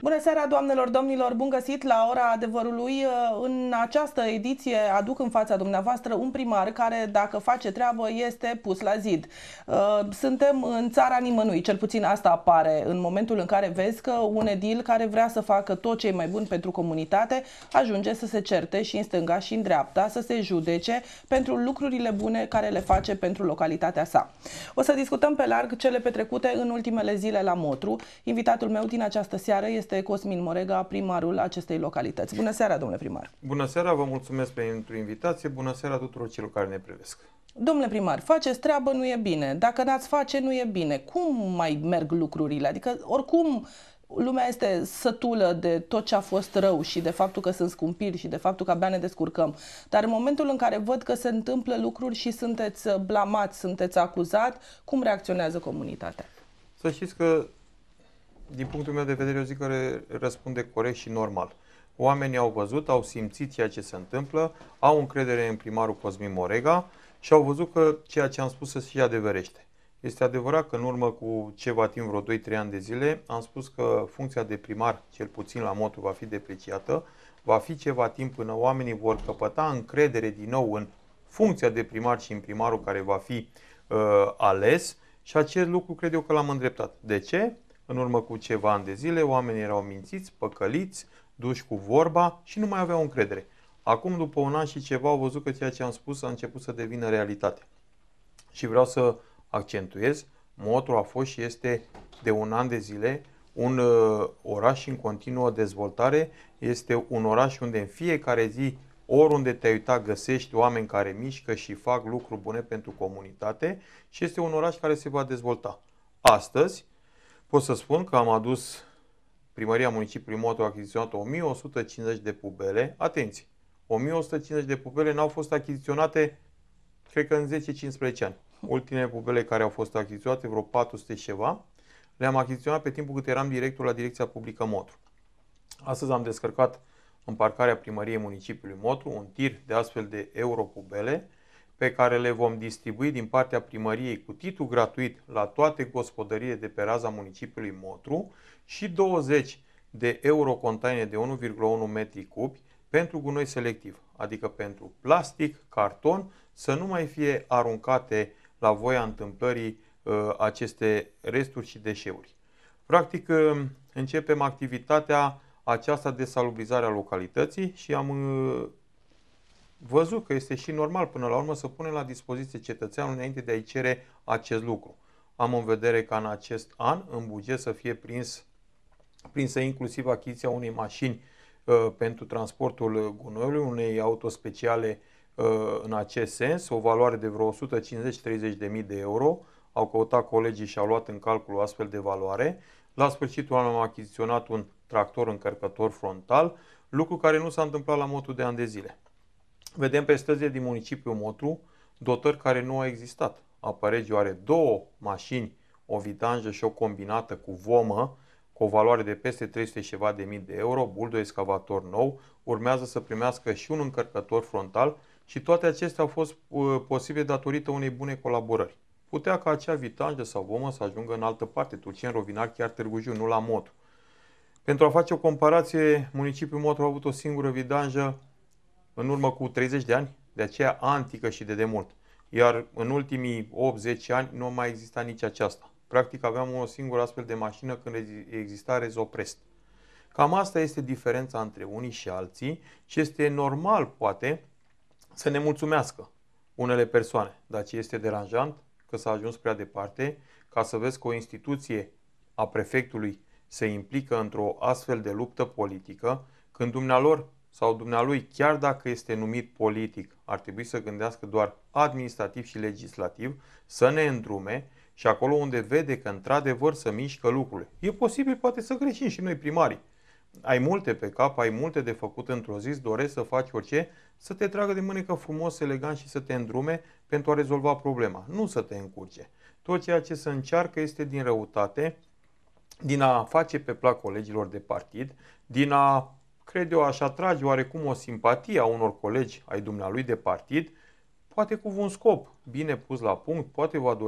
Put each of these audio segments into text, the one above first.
Bună seara, doamnelor, domnilor, bun găsit la ora adevărului. În această ediție aduc în fața dumneavoastră un primar care, dacă face treabă, este pus la zid. Suntem în țara nimănui, cel puțin asta apare în momentul în care vezi că un edil care vrea să facă tot ce e mai bun pentru comunitate ajunge să se certe și în stânga și în dreapta, să se judece pentru lucrurile bune care le face pentru localitatea sa. O să discutăm pe larg cele petrecute în ultimele zile la Motru. Invitatul meu din această seară este Cosmin Morega, primarul acestei localități. Bună seara, domnule primar! Bună seara, vă mulțumesc pentru invitație, bună seara tuturor celor care ne privesc. Domnule primar, faceți treabă, nu e bine. Dacă n-ați face, nu e bine. Cum mai merg lucrurile? Adică, oricum, lumea este sătulă de tot ce a fost rău și de faptul că sunt scumpiri și de faptul că abia ne descurcăm. Dar în momentul în care văd că se întâmplă lucruri și sunteți blamați, sunteți acuzat, cum reacționează comunitatea? Să știți că, din punctul meu de vedere, eu zic că răspunde corect și normal. Oamenii au văzut, au simțit ceea ce se întâmplă, au încredere în primarul Cosmin Morega și au văzut că ceea ce am spus se și adeverește. Este adevărat că în urmă cu ceva timp, vreo 2-3 ani de zile, am spus că funcția de primar, cel puțin la Motru, va fi depreciată. Va fi ceva timp până oamenii vor căpăta încredere din nou în funcția de primar și în primarul care va fi ales și acest lucru cred eu că l-am îndreptat. De ce? În urmă cu ceva ani de zile, oamenii erau mințiți, păcăliți, duși cu vorba și nu mai aveau încredere. Acum, după un an și ceva, au văzut că ceea ce am spus a început să devină realitate. Și vreau să accentuez, Motru a fost și este de un an de zile un oraș în continuă dezvoltare. Este un oraș unde în fiecare zi, oriunde te-ai uitat, găsești oameni care mișcă și fac lucruri bune pentru comunitate și este un oraș care se va dezvolta. Astăzi, pot să spun că am adus, Primăria Municipiului Motru a achiziționat 1150 de pubele. Atenție! 1150 de pubele n-au fost achiziționate, cred că în 10-15 ani. Ultimele pubele care au fost achiziționate, vreo 400 și ceva, le-am achiziționat pe timpul cât eram director la Direcția Publică Motru. Astăzi am descărcat în parcarea Primăriei Municipiului Motru un tir de astfel de europubele pe care le vom distribui din partea primăriei cu titlu gratuit la toate gospodăriile de pe raza municipiului Motru și 20 de eurocontainere de 1,1 metri cubi pentru gunoi selectiv, adică pentru plastic, carton, să nu mai fie aruncate la voia întâmplării aceste resturi și deșeuri. Practic, începem activitatea aceasta de salubrizare a localității și am văzut că este și normal până la urmă să punem la dispoziție cetățeanul înainte de a-i cere acest lucru. Am în vedere ca în acest an, în buget, să fie prinsă inclusiv achiziția unei mașini pentru transportul gunoiului, unei auto speciale în acest sens, o valoare de vreo 150-30.000 de euro. Au căutat colegii și au luat în calcul o astfel de valoare. La sfârșitul anului am achiziționat un tractor încărcător frontal, lucru care nu s-a întâmplat la Motru de ani de zile. Vedem pe străzile din municipiul Motru dotări care nu au existat. Apa are două mașini, o vidanjă și o combinată cu vomă, cu o valoare de peste 300 și ceva de mii de euro, buldo excavator nou, urmează să primească și un încărcător frontal și toate acestea au fost posibile datorită unei bune colaborări. Putea ca acea vidanjă sau vomă să ajungă în altă parte, Tulceni, Rovinar, chiar Târgu Jiu, nu la Motru. Pentru a face o comparație, municipiul Motru a avut o singură vidanjă în urmă cu 30 de ani, de aceea antică și de demult. Iar în ultimii 8-10 ani nu mai exista nici aceasta. Practic aveam o singură astfel de mașină când exista Rezoprest. Cam asta este diferența între unii și alții și este normal, poate, să ne mulțumească unele persoane. Dar ce este deranjant, că s-a ajuns prea departe, ca să vezi că o instituție a prefectului se implică într-o astfel de luptă politică, când dumnealor sau dumnealui, chiar dacă este numit politic, ar trebui să gândească doar administrativ și legislativ, să ne îndrume și acolo unde vede că într-adevăr să mișcă lucrurile. E posibil poate să greșim și noi primarii. Ai multe pe cap, ai multe de făcut într-o zi, dorești să faci orice, să te tragă de mânecă frumos, elegant și să te îndrume pentru a rezolva problema, nu să te încurce. Tot ceea ce se încearcă este din răutate, din a face pe plac colegilor de partid, din a, cred eu, aș atrage oarecum o simpatie a unor colegi ai dumnealui de partid, poate cu un scop bine pus la punct, poate va dori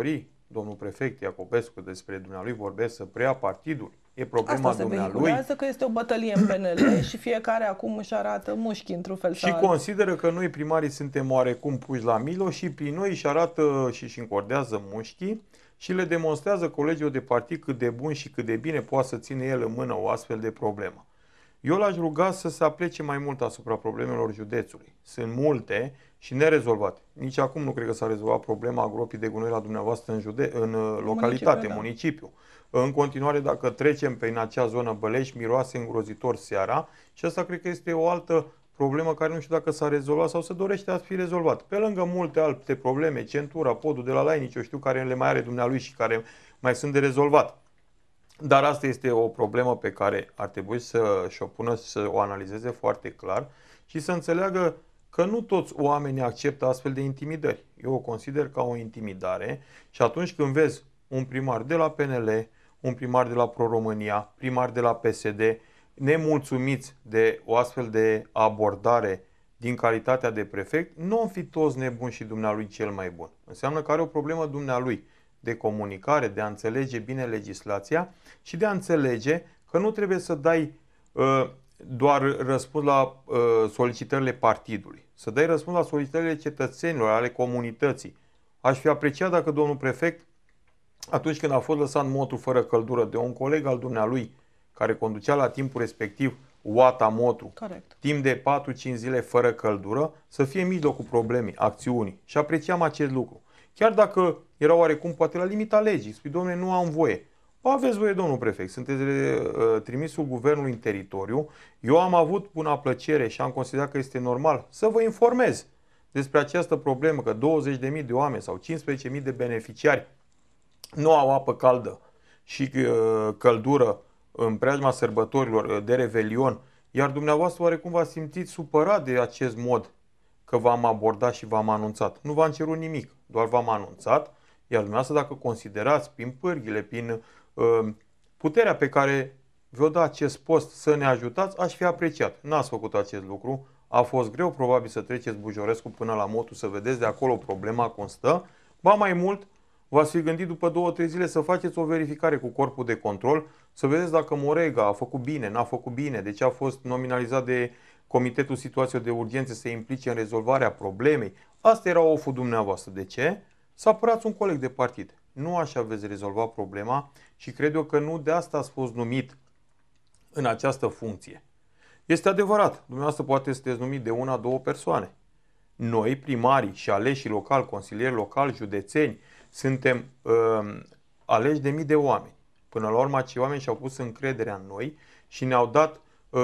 domnul prefect Iacobescu, despre dumnealui vorbesc să preia partidul. E problema Asta se dumnealui. vehiculează, că este o bătălie în PNL și fiecare acum își arată mușchii într-un fel și consideră că noi primarii suntem oarecum puși la milo și prin noi își arată și își încordează mușchii și le demonstrează colegilor de partid cât de bun și cât de bine poate să ține el în mână o astfel de problemă. Eu l-aș ruga să se aplece mai mult asupra problemelor județului. Sunt multe și nerezolvate. Nici acum nu cred că s-a rezolvat problema gropii de gunoi la dumneavoastră în localitate, municipiu. În continuare, dacă trecem prin acea zonă Bălești, miroase îngrozitor seara și asta cred că este o altă problemă care nu știu dacă s-a rezolvat sau se dorește a fi rezolvat. Pe lângă multe alte probleme, centura, podul de la Lainici, eu știu care le mai are dumnealui și care mai sunt de rezolvat. Dar asta este o problemă pe care ar trebui să și-o pună, să o analizeze foarte clar și să înțeleagă că nu toți oamenii acceptă astfel de intimidări. Eu o consider ca o intimidare și atunci când vezi un primar de la PNL, un primar de la Pro-România, primar de la PSD, nemulțumiți de o astfel de abordare din calitatea de prefect, nu o fi toți nebuni și dumnealui cel mai bun. Înseamnă că are o problemă dumnealui de comunicare, de a înțelege bine legislația și de a înțelege că nu trebuie să dai doar răspuns la solicitările partidului, să dai răspuns la solicitările cetățenilor, ale comunității. Aș fi apreciat dacă domnul prefect, atunci când a fost lăsat motul fără căldură de un coleg al dumnealui, care conducea la timpul respectiv Oata Motru, corect, timp de 4-5 zile fără căldură, să fie în mijlocul problemei, acțiunii. Și apreciam acest lucru. Chiar dacă era oarecum poate la limita legii, spui, domnule, nu am voie. Aveți voie, domnul prefect, sunteți trimisul guvernului în teritoriu. Eu am avut bună plăcere și am considerat că este normal să vă informez despre această problemă, că 20.000 de oameni sau 15.000 de beneficiari nu au apă caldă și căldură în preajma sărbătorilor de Revelion, iar dumneavoastră oarecum v-ați simțit supărat de acest mod că v-am abordat și v-am anunțat. Nu v-am cerut nimic, doar v-am anunțat, iar dumneavoastră dacă considerați prin pârghile, prin puterea pe care vă dă acest post să ne ajutați, aș fi apreciat. N-ați făcut acest lucru, a fost greu probabil să treceți Bujorescu până la Motu, să vedeți de acolo problema constă, ba mai mult, v-ați fi gândit după 2-3 zile să faceți o verificare cu corpul de control, să vedeți dacă Morega a făcut bine, n-a făcut bine, de ce a fost nominalizat de Comitetul Situațiilor de Urgență să se implice în rezolvarea problemei. Asta era oful dumneavoastră. De ce? Să apărați un coleg de partid. Nu așa veți rezolva problema și cred eu că nu de asta ați fost numit în această funcție. Este adevărat, dumneavoastră poate sunteți numit de 1-2 persoane. Noi, primarii și aleșii locali, consilieri locali, județeni, suntem aleși de mii de oameni. Până la urmă, acei oameni și-au pus încrederea în noi și ne-au dat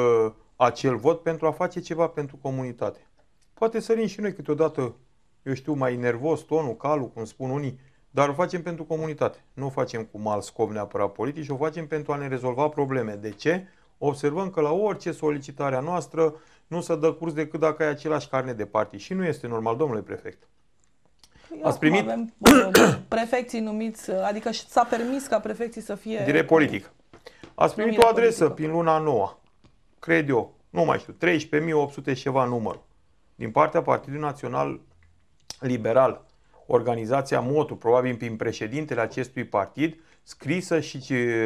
acel vot pentru a face ceva pentru comunitate. Poate sărim și noi câteodată, eu știu, mai nervos, tonul, calul, cum spun unii, dar o facem pentru comunitate. Nu o facem cu mal scop neapărat politic și o facem pentru a ne rezolva probleme. De ce? Observăm că la orice solicitare a noastră nu se dă curs decât dacă ai același carnet de partid. Și nu este normal, domnule prefect. Ați primit? Avem prefecții numiți, adică s-a permis ca prefecții să fie... Direct politic. Ați primit o adresă politică prin luna nouă, cred eu, nu mai știu, 13.800 și ceva număr, din partea Partidului Național Liberal, organizația Motu, probabil prin președintele acestui partid, scrisă și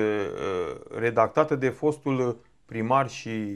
redactată de fostul primar și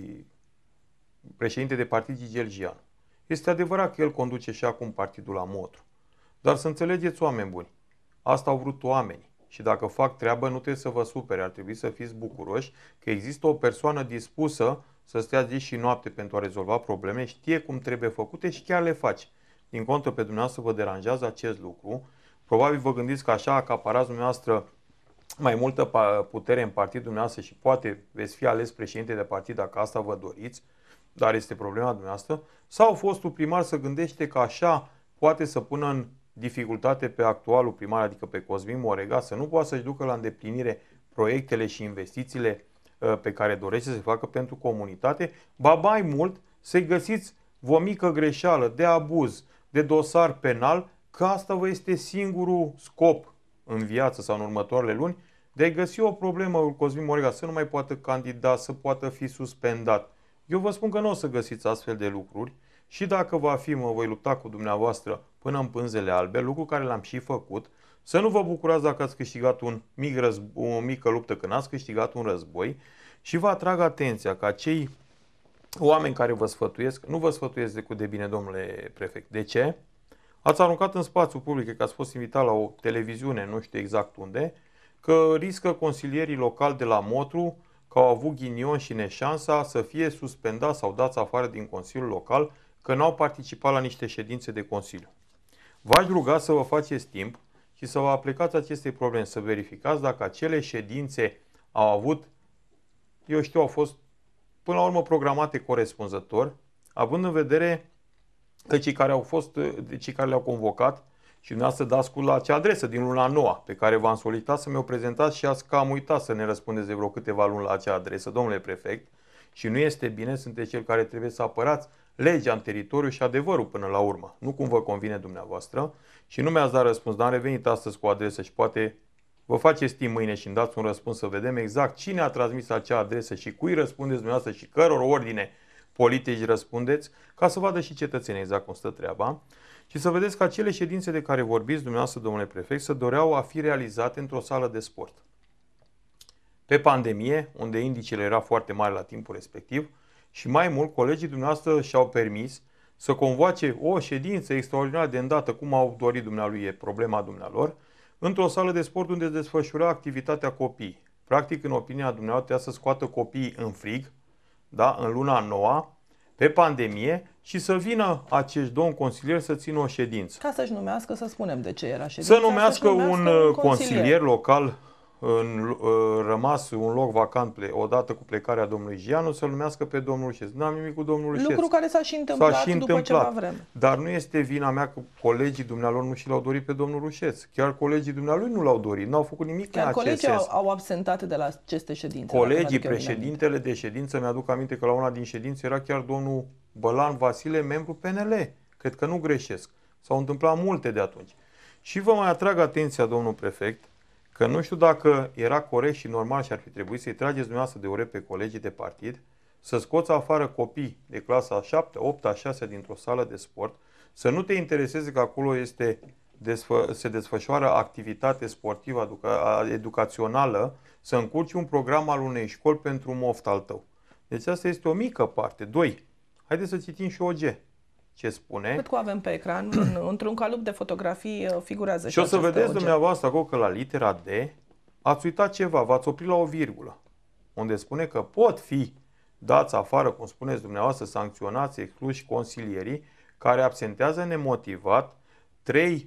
președinte de partid Gigergian. Este adevărat că el conduce și acum partidul la Motu. Dar să înțelegeți, oameni buni, asta au vrut oamenii. Și dacă fac treabă, nu trebuie să vă supere. Ar trebui să fiți bucuroși că există o persoană dispusă să stea zi și noapte pentru a rezolva probleme, știe cum trebuie făcute și chiar le face. Din contră, pe dumneavoastră vă deranjează acest lucru. Probabil vă gândiți că așa acaparați dumneavoastră mai multă putere în partidul dumneavoastră și poate veți fi ales președinte de partid dacă asta vă doriți, dar este problema dumneavoastră. Sau fostul primar să gândește că așa poate să pună în dificultate pe actualul primar, adică pe Cosmin Morega, să nu poată să-și ducă la îndeplinire proiectele și investițiile pe care dorește să se facă pentru comunitate, ba mai mult să-i găsiți o mică greșeală de abuz, de dosar penal, că asta vă este singurul scop în viață sau în următoarele luni, de a găsi o problemă cu Cosmin Morega, să nu mai poată candida, să poată fi suspendat. Eu vă spun că nu o să găsiți astfel de lucruri și dacă va fi, mă voi lupta cu dumneavoastră până în pânzele albe, lucru care l-am și făcut, Să nu vă bucurați dacă ați câștigat o mică luptă când ați câștigat un război și vă atrag atenția că acei oameni care vă sfătuiesc, nu vă sfătuiesc decât de bine, domnule prefect. De ce? Ați aruncat în spațiu public, că ați fost invitat la o televiziune, nu știu exact unde, că riscă consilierii locali de la Motru, că au avut ghinion și neșansa să fie suspendați sau dați afară din Consiliul Local, că n-au participat la niște ședințe de Consiliu. V-aș ruga să vă faceți timp și să vă aplicați aceste probleme, să verificați dacă acele ședințe au avut, eu știu, au fost până la urmă programate corespunzător, având în vedere că cei care le-au convocat și dumneavoastră dați cu la acea adresă din luna noua pe care v-am solicitat să mi-o prezentați și ați cam uitat să ne răspundeți de vreo câteva luni la acea adresă, domnule prefect, și nu este bine, sunteți cel care trebuie să apărați legea în teritoriu și adevărul până la urmă, nu cum vă convine dumneavoastră, și nu mi-ați dat răspuns, dar am revenit astăzi cu o adresă și poate vă faceți timp mâine și îmi dați un răspuns să vedem exact cine a transmis acea adresă și cui răspundeți dumneavoastră și căror ordine politici răspundeți, ca să vadă și cetățenii exact cum stă treaba și să vedeți că acele ședințe de care vorbiți dumneavoastră, domnule prefect, se doreau a fi realizate într-o sală de sport. Pe pandemie, unde indicele era foarte mare la timpul respectiv, și mai mult, colegii dumneavoastră și-au permis să convoace o ședință extraordinară de îndată, cum au dorit dumnealui, e problema dumnealor, într-o sală de sport unde desfășura activitatea copiii. Practic, în opinia dumneavoastră, trebuia să scoată copiii în frig, da, în luna noua, pe pandemie, și să vină acești domni consilieri să țină o ședință. Ca să-și numească, să spunem de ce era ședința. Să numească un consilier local rămas un loc vacant odată cu plecarea domnului Gianu, să-l numească pe domnul Șeț. Nu am nimic cu domnul Șeț. Lucru care s-a și întâmplat după ceva vreme. Dar nu este vina mea că colegii dumnealor nu și l-au dorit pe domnul Rușeț. Chiar colegii dumnealui nu l-au dorit, n-au făcut nimic în acest sens. Colegii au absentat de la aceste ședințe. Colegii, președintele de ședință, mi-aduc aminte că la una din ședințe era chiar domnul Bălan Vasile, membru PNL. Cred că nu greșesc. S-au întâmplat multe de atunci. Și vă mai atrag atenția, domnul prefect, că nu știu dacă era corect și normal și ar fi trebuit să-i trageți dumneavoastră de urechi pe colegii de partid, să scoți afară copii de clasa 7, 8, 6 dintr-o sală de sport, să nu te intereseze că acolo se desfășoară activitate sportivă, educațională, să încurci un program al unei școli pentru un moft al tău. Deci asta este o mică parte. 2. Haideți să citim și OG. Ce spune? Cât cu avem pe ecran, într-un calup de fotografii figurează și o să vedeți dumneavoastră acolo că la litera D ați uitat ceva, v-ați oprit la o virgulă, unde spune că pot fi dați afară, cum spuneți dumneavoastră, sancționați, excluși consilierii care absentează nemotivat 3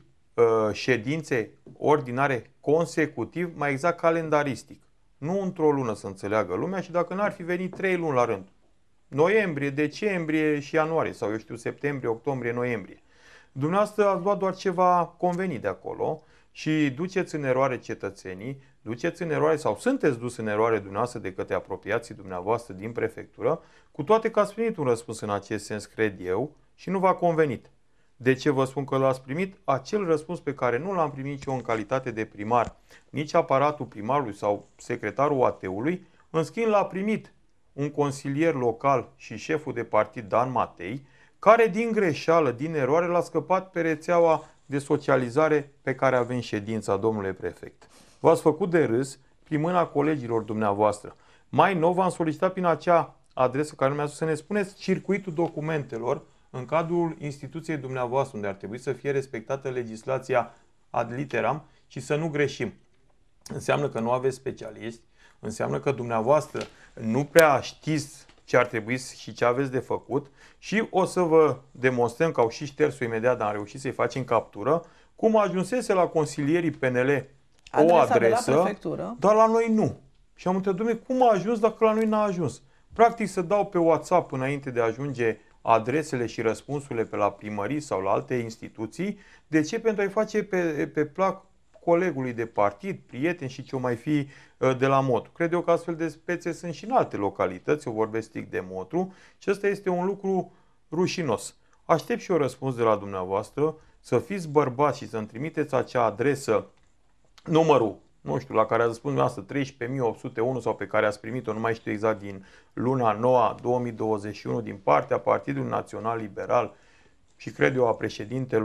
ședințe ordinare consecutiv, mai exact calendaristic. Nu într-o lună, să înțeleagă lumea, și dacă n-ar fi venit 3 luni la rând. Noiembrie, decembrie și ianuarie, sau eu știu, septembrie, octombrie, noiembrie. Dumneavoastră ați luat doar ceva convenit de acolo și duceți în eroare cetățenii, duceți în eroare sau sunteți dus în eroare dumneavoastră de către apropiații dumneavoastră din prefectură, cu toate că ați primit un răspuns în acest sens, cred eu, și nu v-a convenit. De ce vă spun că l-ați primit? Acel răspuns pe care nu l-am primit eu în calitate de primar, nici aparatul primarului sau secretarul AT-ului, în schimb l-a primit un consilier local și șeful de partid Dan Matei, care din greșeală, din eroare, l-a scăpat pe rețeaua de socializare pe care avem ședința, domnule prefect. V-ați făcut de râs prin mâna colegilor dumneavoastră. Mai nou v-am solicitat prin acea adresă care mi-a spus să ne spuneți circuitul documentelor în cadrul instituției dumneavoastră, unde ar trebui să fie respectată legislația ad literam și să nu greșim. Înseamnă că nu aveți specialiști, înseamnă că dumneavoastră nu prea știți ce ar trebui și ce aveți de făcut și o să vă demonstrăm că au și șters-o imediat, dar am reușit să-i facem captură, cum ajunsese la consilierii PNL o adresă, dar la noi nu. Și am întrebat, dom'le, cum a ajuns dacă la noi n-a ajuns? Practic să dau pe WhatsApp înainte de a ajunge adresele și răspunsurile pe la primării sau la alte instituții. De ce? Pentru a-i face pe plac colegului de partid, prieten și ce-o mai fi de la Motru. Cred eu că astfel de spețe sunt și în alte localități, eu vorbesc strict de Motru, și ăsta este un lucru rușinos. Aștept și eu răspuns de la dumneavoastră, să fiți bărbați și să-mi trimiteți acea adresă, numărul, nu știu, la care ați spus dumneavoastră 13.801 sau pe care ați primit-o, nu mai știu exact, din luna noua 2021 din partea Partidului Național Liberal și cred eu a președintelui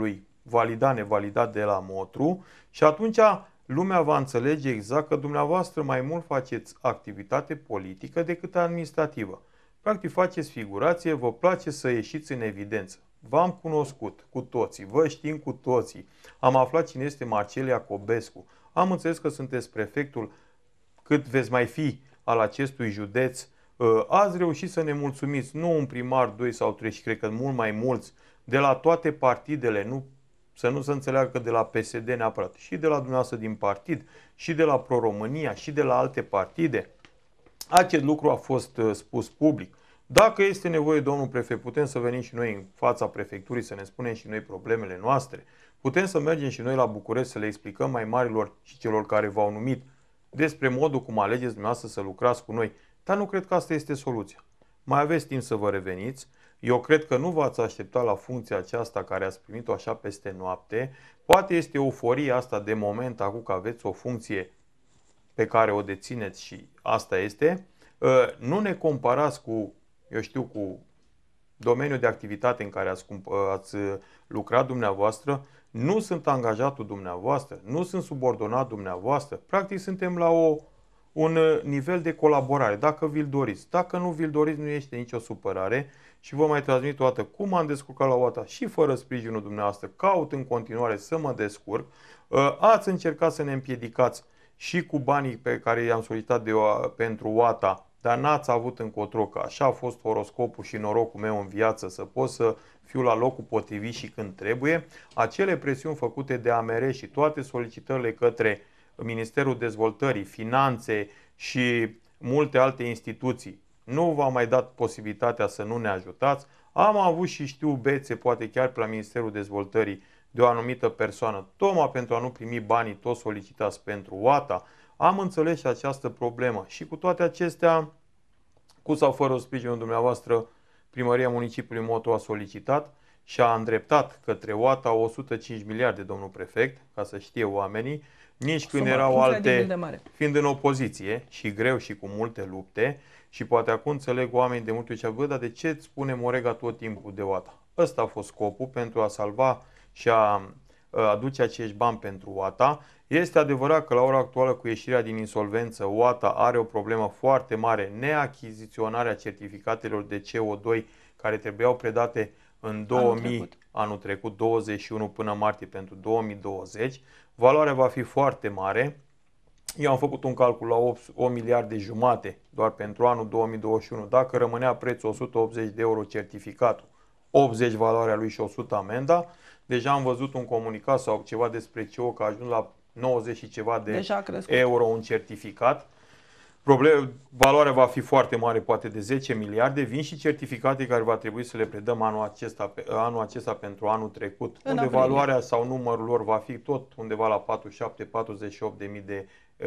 validat, nevalidat de la Motru și atunci lumea va înțelege exact că dumneavoastră mai mult faceți activitate politică decât administrativă. Practic faceți figurație, vă place să ieșiți în evidență. V-am cunoscut cu toții, vă știm cu toții. Am aflat cine este Marcel Iacobescu. Am înțeles că sunteți prefectul, cât veți mai fi al acestui județ. Ați reușit să ne mulțumiți, nu un primar, 2 sau 3, și cred că mult mai mulți, de la toate partidele, să nu se înțeleagă că de la PSD neapărat, și de la dumneavoastră din partid, și de la Pro-România, și de la alte partide. Acest lucru a fost spus public. Dacă este nevoie, domnul prefect, putem să venim și noi în fața prefecturii să ne spunem și noi problemele noastre. Putem să mergem și noi la București să le explicăm mai marilor și celor care v-au numit despre modul cum alegeți dumneavoastră să lucrați cu noi. Dar nu cred că asta este soluția. Mai aveți timp să vă reveniți. Eu cred că nu v-ați așteptat la funcția aceasta care ați primit-o așa peste noapte. Poate este euforia asta de moment acum că aveți o funcție pe care o dețineți și asta este. Nu ne comparați cu, eu știu, cu domeniul de activitate în care ați lucrat dumneavoastră. Nu sunt angajatul dumneavoastră, nu sunt subordonat dumneavoastră. Practic suntem la un nivel de colaborare, dacă vi-l doriți. Dacă nu vi-l doriți, nu este nicio supărare și vă mai transmit o dată cum am descurcat la OATA și fără sprijinul dumneavoastră. Caut în continuare să mă descurc. Ați încercat să ne împiedicați și cu banii pe care i-am solicitat pentru OATA, dar n-ați avut încotro, că așa a fost horoscopul și norocul meu în viață, să pot să fiu la locul potrivit și când trebuie. Acele presiuni făcute de AMR și toate solicitările către Ministerul Dezvoltării, Finanțe și multe alte instituții nu v-au mai dat posibilitatea să nu ne ajutați. Am avut și știu bețe, poate chiar pe la Ministerul Dezvoltării, de o anumită persoană, tocmai pentru a nu primi banii toți solicitați pentru OATA. Am înțeles și această problemă și cu toate acestea, cu sau fără sprijinul dumneavoastră, Primăria Municipiului Motru a solicitat și a îndreptat către OATA 105 miliarde, domnul prefect, ca să știe oamenii, nici când erau alte, fiind în opoziție și greu și cu multe lupte, și poate acum înțeleg oamenii de multe ce bă, dar de ce îți spune Morega tot timpul de OATA? Ăsta a fost scopul, pentru a salva și a aduce acești bani pentru OATA. Este adevărat că la ora actuală, cu ieșirea din insolvență, OATA are o problemă foarte mare, neachiziționarea certificatelor de CO2 care trebuiau predate în 2000, anul trecut, 21 până martie pentru 2020. Valoarea va fi foarte mare. Eu am făcut un calcul la 8 miliarde jumate doar pentru anul 2021. Dacă rămânea prețul 180 de euro certificatul, 80 valoarea lui și 100 amenda, deja am văzut un comunicat sau ceva despre CO că a ajuns la 90 și ceva de euro un certificat. Valoarea va fi foarte mare, poate de 10 miliarde. Vin și certificate care va trebui să le predăm anul acesta pentru anul trecut, unde valoarea sau numărul lor va fi tot undeva la 47-48 de mii de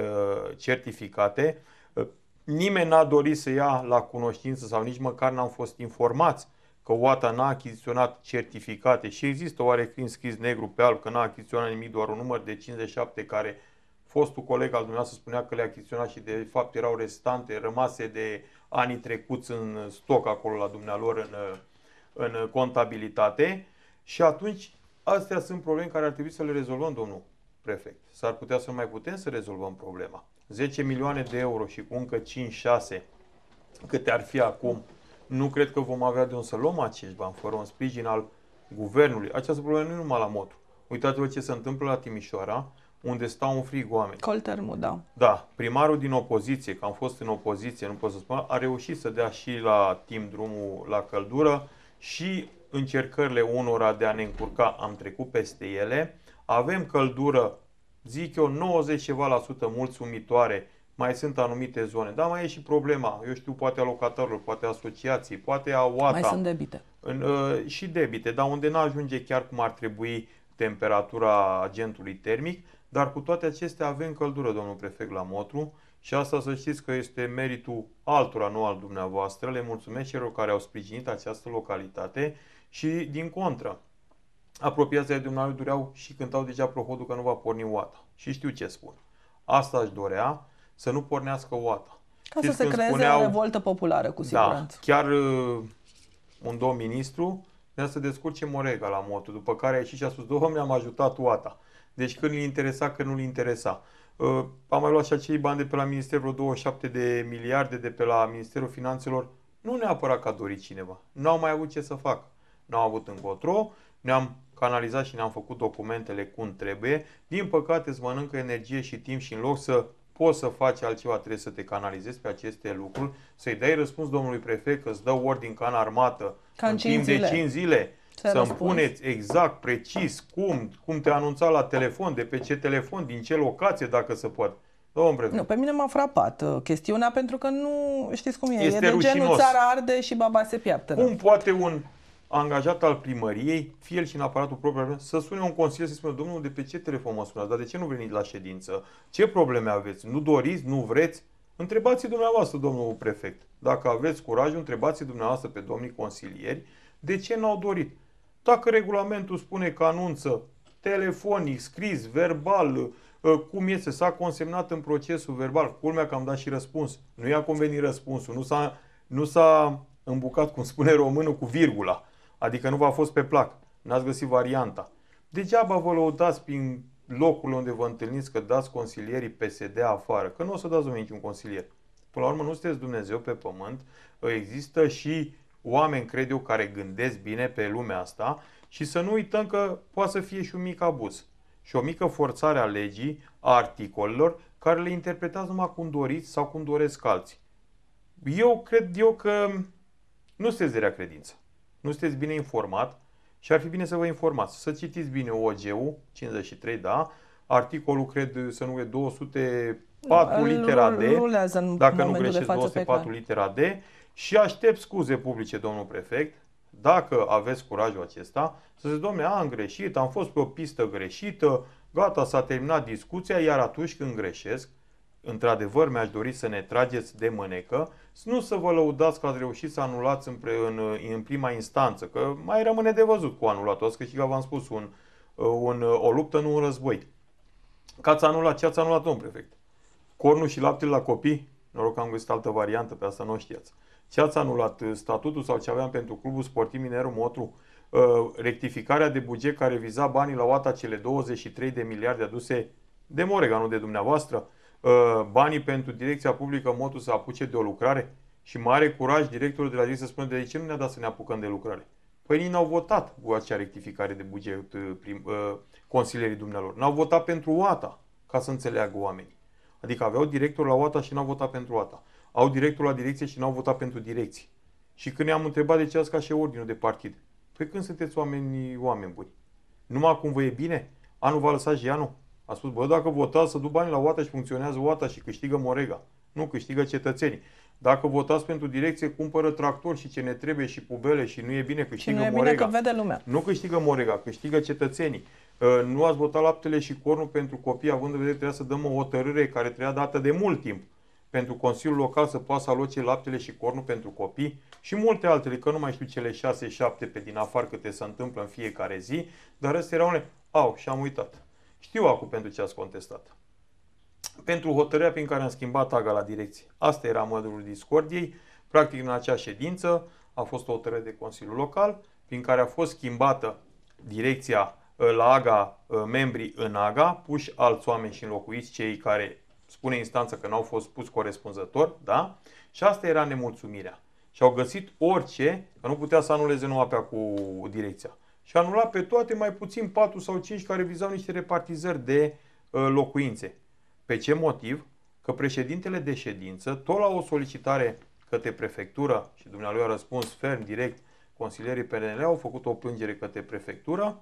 certificate. Nimeni n-a dorit să ia la cunoștință sau nici măcar n-am fost informați că OATA n-a achiziționat certificate și există oarecum scris negru pe alb că n-a achiziționat nimic, doar un număr de 57 care fostul coleg al dumneavoastră spunea că le-a achiziționat și de fapt erau restante rămase de anii trecuți în stoc acolo la dumnealor în contabilitate. Și atunci astea sunt probleme care ar trebui să le rezolvăm, domnul prefect. S-ar putea să nu mai putem să rezolvăm problema. 10 milioane de euro și cu încă 5-6 câte ar fi acum, nu cred că vom avea de unde să luăm acești bani fără un sprijin al guvernului. Această problemă nu e numai la Motru. Uitați-vă ce se întâmplă la Timișoara, unde stau în frig oameni. Coltermu, da. Da, primarul din opoziție, că am fost în opoziție, nu pot să spun, a reușit să dea și la timp drumul la căldură și încercările unora de a ne încurca, am trecut peste ele. Avem căldură, zic eu, 90 ceva la sută mulțumitoare, mai sunt anumite zone, dar mai e și problema, eu știu, poate a locatarilor, poate a asociații, poate a OATA. Mai sunt debite. Și debite, dar unde n-ajunge chiar cum ar trebui temperatura agentului termic, dar cu toate acestea avem căldură, domnul prefect, la Motru și asta să știți că este meritul altora, nu al dumneavoastră. Le mulțumesc celor care au sprijinit această localitate și din contră. Apropiații de dumneavoastră dureau și cântau deja prohodul că nu va porni OATA. Și știu ce spun. Asta își dorea, să nu pornească OATA. Ca să se creeze o revoltă populară, cu siguranță. Da, chiar un domn ministru Vrea să descurce Morega la motul, după care a ieșit și a spus, Doamne, am ajutat OATA. Deci când îi interesa, când nu îi interesa. Am mai luat și acei bani de pe la Ministerul 27 de miliarde de pe la Ministerul Finanțelor, nu neapărat că a dorit cineva. Nu au mai avut ce să facă. Nu au avut încotro, ne-am canalizat și ne-am făcut documentele cum trebuie. Din păcate îți mănâncă energie și timp și în loc să poți să faci altceva, trebuie să te canalizezi pe aceste lucruri, să-i dai răspuns domnului prefect că îți dă ordin ca în armată în timp de 5 zile. Să-mi puneți exact, precis, cum te anunța la telefon, de pe ce telefon, din ce locație, dacă se poate. Nu, pe mine m-a frapat chestiunea, pentru că nu știți cum e. Este e de rușinos. genul țara arde și baba se piaptă. Cum poate un angajat al primăriei, fie el și în aparatul propriu, să sune un consilier să spună, domnul, de pe ce telefon mă sunați, dar de ce nu veniți la ședință? Ce probleme aveți? Nu doriți? Nu vreți? Întrebați dumneavoastră, domnul prefect. Dacă aveți curajul, întrebați dumneavoastră pe domnii consilieri de ce n-au dorit. Dacă regulamentul spune că anunță telefonic, scris, verbal, cum este, s-a consemnat în procesul verbal, culmea că am dat și răspuns. Nu i-a convenit răspunsul, nu s-a îmbucat, cum spune românul, cu virgula. Adică nu v-a fost pe plac. N-ați găsit varianta. Degeaba vă lăudați prin locurile unde vă întâlniți că dați consilierii PSD afară. Că nu o să dați niciun consilier. Până la urmă nu sunteți Dumnezeu pe pământ. Există și oameni, cred eu, care gândesc bine pe lumea asta și să nu uităm că poate să fie și un mic abuz. Și o mică forțare a legii, a articolelor, care le interpretați numai cum doriți sau cum doresc alții. Eu cred că nu sunteți de rea credință. Nu sunteți bine informat și ar fi bine să vă informați. Să citiți bine OG-ul, 53, da, articolul, cred, să nu e 204 litera D, dacă nu greșesc, 204 litera D, și aștept scuze publice, domnul prefect, dacă aveți curajul acesta, să ziceți, dom'le, am greșit, am fost pe o pistă greșită, gata, s-a terminat discuția, iar atunci când greșesc, într-adevăr, mi-aș dori să ne trageți de mânecă, nu să vă lăudați că ați reușit să anulați în prima instanță, că mai rămâne de văzut cu anulatul. Ați câștigat, v-am spus, o luptă, nu un război. Că ați anulat, ce ați anulat, domnul prefect? Cornul și laptele la copii? Noroc că am găsit altă variantă, pe asta nu o știați. Ce ați anulat? Statutul sau ce aveam pentru Clubul Sportiv Minerul Motru? Rectificarea de buget care viza banii la OATA, cele 23 de miliarde aduse de Morega, nu de dumneavoastră? Banii pentru direcția publică Motu să apuce de o lucrare și mare curaj directorul de la direcție să spună de ce nu ne-a dat să ne apucăm de lucrare. Păi ei n-au votat cu acea rectificare de buget consilierii dumnealor. N-au votat pentru OATA, ca să înțeleagă oamenii. Adică aveau director la OATA și n-au votat pentru OATA. Au director la direcție și n-au votat pentru direcție. Și când ne-am întrebat de ce ați ca și ordinul de partid. Păi când sunteți oameni buni? Numai acum vă e bine? Anul va lăsa Gianu? A spus, bă, dacă votați să duc banii la OATA și funcționează OATA și câștigă Morega. Nu, câștigă cetățenii. Dacă votați pentru direcție, cumpără tractor și ce ne trebuie și pubele și nu e bine, câștigă Morega. Nu e bine că vede lumea. Nu câștigă Morega, câștigă cetățenii. Nu ați votat laptele și cornul pentru copii, având în vedere că trebuia să dăm o hotărâre care trebuia dată de mult timp pentru Consiliul Local să poată să aloce laptele și cornul pentru copii și multe altele, că nu mai știu cele 6-7 pe din afară câte se întâmplă în fiecare zi, dar astea erau unele, și am uitat. Știu acum pentru ce ați contestat. Pentru hotărârea prin care am schimbat AGA la direcție. Asta era modelul discordiei. Practic, în acea ședință a fost o hotărâre de Consiliul Local, prin care a fost schimbată direcția la AGA, membrii în AGA, puși alți oameni și înlocuiți cei care spune instanța că n-au fost puși corespunzător, da? Și asta era nemulțumirea. Și au găsit orice, că nu putea să anuleze numai pe cu direcția. Și anula pe toate, mai puțin 4 sau 5 care vizau niște repartizări de locuințe. Pe ce motiv? Că președintele de ședință, tot la o solicitare către prefectură, și dumnealui a răspuns ferm, direct, consilierii PNL au făcut o plângere către prefectură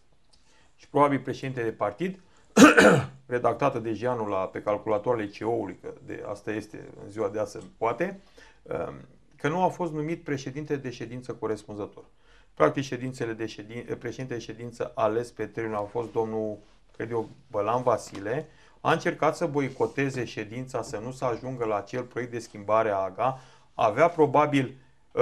și probabil președintele de partid, redactată de Gianu pe calculatoarele CEO-ului, că asta este în ziua de azi, poate, că nu a fost numit președinte de ședință corespunzător. Practic, președintele de ședință ales pe termen a fost domnul, cred eu, Bălan Vasile. A încercat să boicoteze ședința, să nu se ajungă la acel proiect de schimbare a AGA. Avea probabil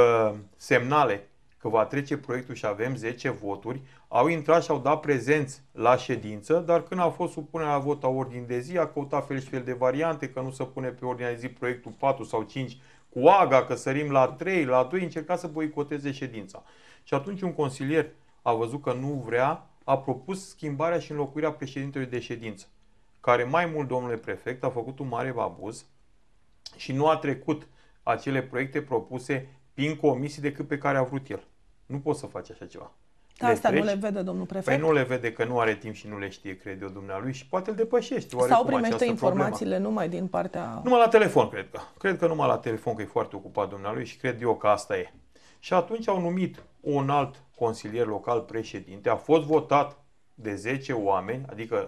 semnale că va trece proiectul și avem 10 voturi. Au intrat și au dat prezenți la ședință, dar când a fost supunerea la vot a ordinii de zi, a căutat fel și fel de variante, că nu se pune pe ordinea de zi proiectul 4 sau 5 cu AGA, că sărim la 3, la 2, încerca să boicoteze ședința. Și atunci un consilier a văzut că nu vrea, a propus schimbarea și înlocuirea președintelui de ședință, care mai mult, domnule prefect, a făcut un mare abuz și nu a trecut acele proiecte propuse prin comisii decât pe care a vrut el. Nu poți să faci așa ceva. Da, asta nu le vede, domnul prefect? Păi nu le vede că nu are timp și nu le știe, cred eu, dumnealui, și poate îl depășește. Sau primește informațiile numai din partea... Numai la telefon, cred că. Cred că numai la telefon, că e foarte ocupat dumnealui și cred eu că asta e. Și atunci au numit un alt consilier local președinte, a fost votat de 10 oameni, adică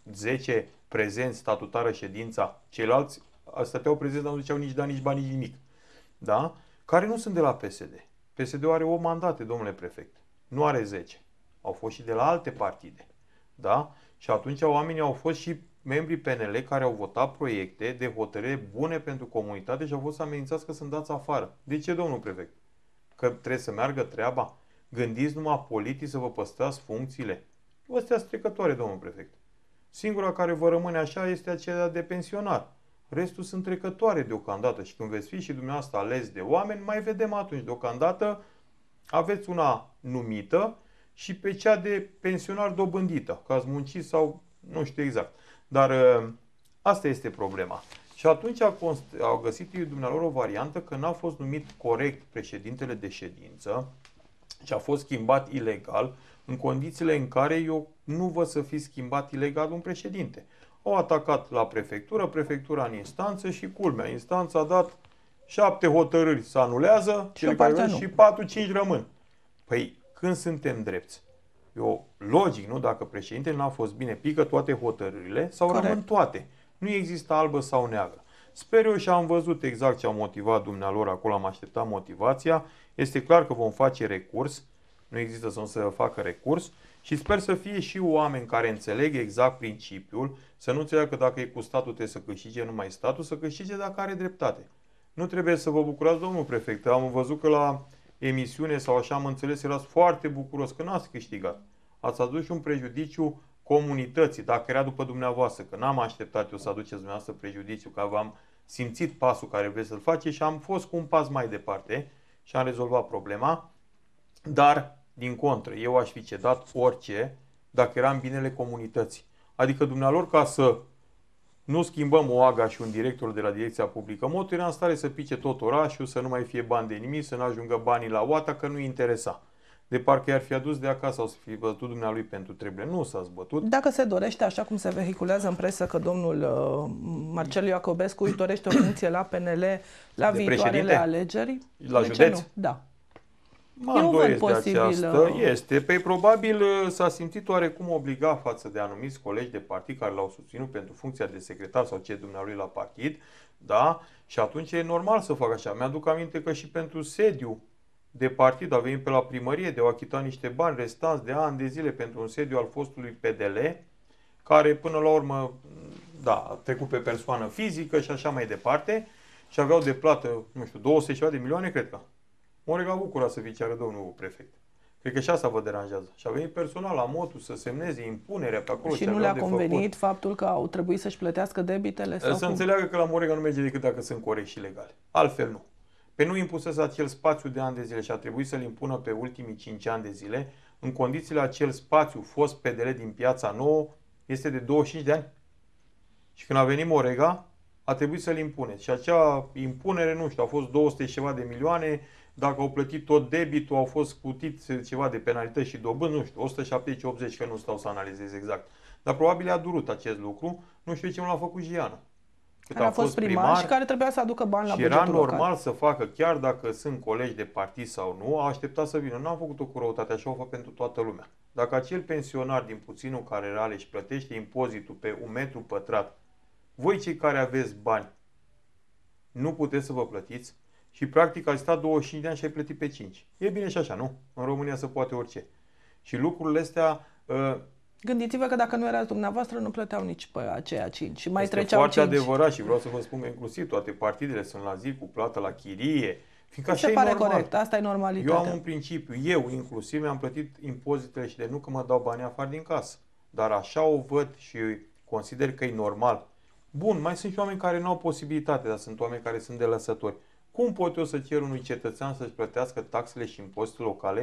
10 prezenți statutară ședința, ceilalți stăteau prezenți, dar nu ziceau nici da, nici ba, nici nimic. Da? Care nu sunt de la PSD. PSD-ul are 8 mandate, domnule prefect. Nu are 10. Au fost și de la alte partide. Da? Și atunci oamenii au fost și membrii PNL care au votat proiecte de hotărâre bune pentru comunitate și au fost amenințați că sunt dați afară. De ce, domnul prefect? Că trebuie să meargă treaba? Gândiți numai politic să vă păstrați funcțiile? Astea sunt trecătoare, domnul prefect. Singura care vă rămâne așa este aceea de pensionar. Restul sunt trecătoare deocamdată și când veți fi și dumneavoastră ales de oameni, mai vedem atunci. Deocamdată aveți una numită și pe cea de pensionar dobândită, că ați muncit sau nu știu exact. Dar asta este problema. Și atunci au găsit dumnealor o variantă că n-a fost numit corect președintele de ședință și a fost schimbat ilegal în condițiile în care eu nu văd să fi schimbat ilegal un președinte. Au atacat la prefectură, prefectura în instanță și culmea. Instanța a dat 7 hotărâri se anulează și 4-5 rămân. Păi când suntem drepți? Eu, logic, nu? Dacă președintele n-a fost bine, pică toate hotărârile sau rămân toate. Nu există albă sau neagră. Sper eu și am văzut exact ce au motivat dumnealor acolo, am așteptat motivația. Este clar că vom face recurs. Nu există să nu se facă recurs. Și sper să fie și oameni care înțeleg exact principiul, să nu înțeleagă că dacă e cu statul trebuie să câștige numai statul, să câștige dacă are dreptate. Nu trebuie să vă bucurați, domnul prefect. Am văzut că la emisiune sau așa am înțeles, erați foarte bucuros că n-ați câștigat. Ați adus și un prejudiciu comunității, dacă era după dumneavoastră, că n-am așteptat eu să aduceți dumneavoastră prejudiciu, că v-am simțit pasul care vreți să-l faceți și am fost cu un pas mai departe și am rezolvat problema, dar, din contră, eu aș fi cedat orice dacă era în binele comunității. Adică dumnealor, ca să nu schimbăm o AGA și un director de la Direcția Publică Moto, era în stare să pice tot orașul, să nu mai fie bani de nimic, să nu ajungă banii la OATA, că nu interesa. De parcă i-ar fi adus de acasă sau să fi bătut dumnealui pentru trebuie. Nu s-a zbătut. Dacă se dorește, așa cum se vehiculează în presă, că domnul Marcel Iacobescu își dorește o funcție la PNL la viitoarele alegeri. La județ? Da. Mă îndoiesc de aceasta. Este. Păi probabil s-a simțit oarecum obligat față de anumiți colegi de partid care l-au susținut pentru funcția de secretar sau ce dumnealui la partid. Da? Și atunci e normal să facă așa. Mi-aduc aminte că și pentru sediu de partid a venit pe la primărie de a achita niște bani restanți de ani de zile pentru un sediu al fostului PDL, care până la urmă, da, a trecut pe persoană fizică și așa mai departe și aveau de plată, nu știu, 200 ceva de milioane, cred că. Morega bucura să viceară domnul prefect. Cred că și asta vă deranjează. Și a venit personal la motul să semneze impunerea pe acolo. Și nu le-a convenit faptul că au trebuit să-și plătească debitele? Sau să înțeleagă că la Morega nu merge decât dacă sunt corecți și legale. Altfel nu. Pe nu impusese acel spațiu de ani de zile și a trebuit să-l impună pe ultimii 5 ani de zile. În condițiile acel spațiu fost PDL din Piața Nouă este de 25 de ani. Și când a venit Morega, a trebuit să-l impuneți. Și acea impunere, nu știu, a fost 200 ceva de milioane. Dacă au plătit tot debitul, au fost scutit ceva de penalități și dobând, nu știu, 170-80, că nu stau să analizez exact. Dar probabil a durut acest lucru. Nu știu ce m-a făcut Giana. Care a fost primar și care trebuia să aducă bani la bugetul local. Și era normal local să facă, chiar dacă sunt colegi de partid sau nu, a așteptat să vină. Nu am făcut-o cu răutate, așa o fac pentru toată lumea. Dacă acel pensionar din puținul care are își plătește impozitul pe un metru pătrat, voi cei care aveți bani, nu puteți să vă plătiți și practic ai stat 25 de ani și ai plătit pe 5. E bine și așa, nu? În România se poate orice. Și lucrurile astea... Gândiți-vă că dacă nu erați dumneavoastră, nu plăteau nici pe aceia 5. Și mai este treceau foarte 5. adevărat și vreau să vă spun că inclusiv toate partidele sunt la zi cu plată la chirie. Fiindcă așa se pare normal. corect, asta e normalitatea. Eu am un principiu, eu inclusiv mi-am plătit impozitele și de nu că mă dau bani afară din casă. Dar așa o văd și consider că e normal. Bun, mai sunt și oameni care nu au posibilitate, dar sunt oameni care sunt de lăsători. Cum pot eu să cer unui cetățean să-și plătească taxele și impozitele locale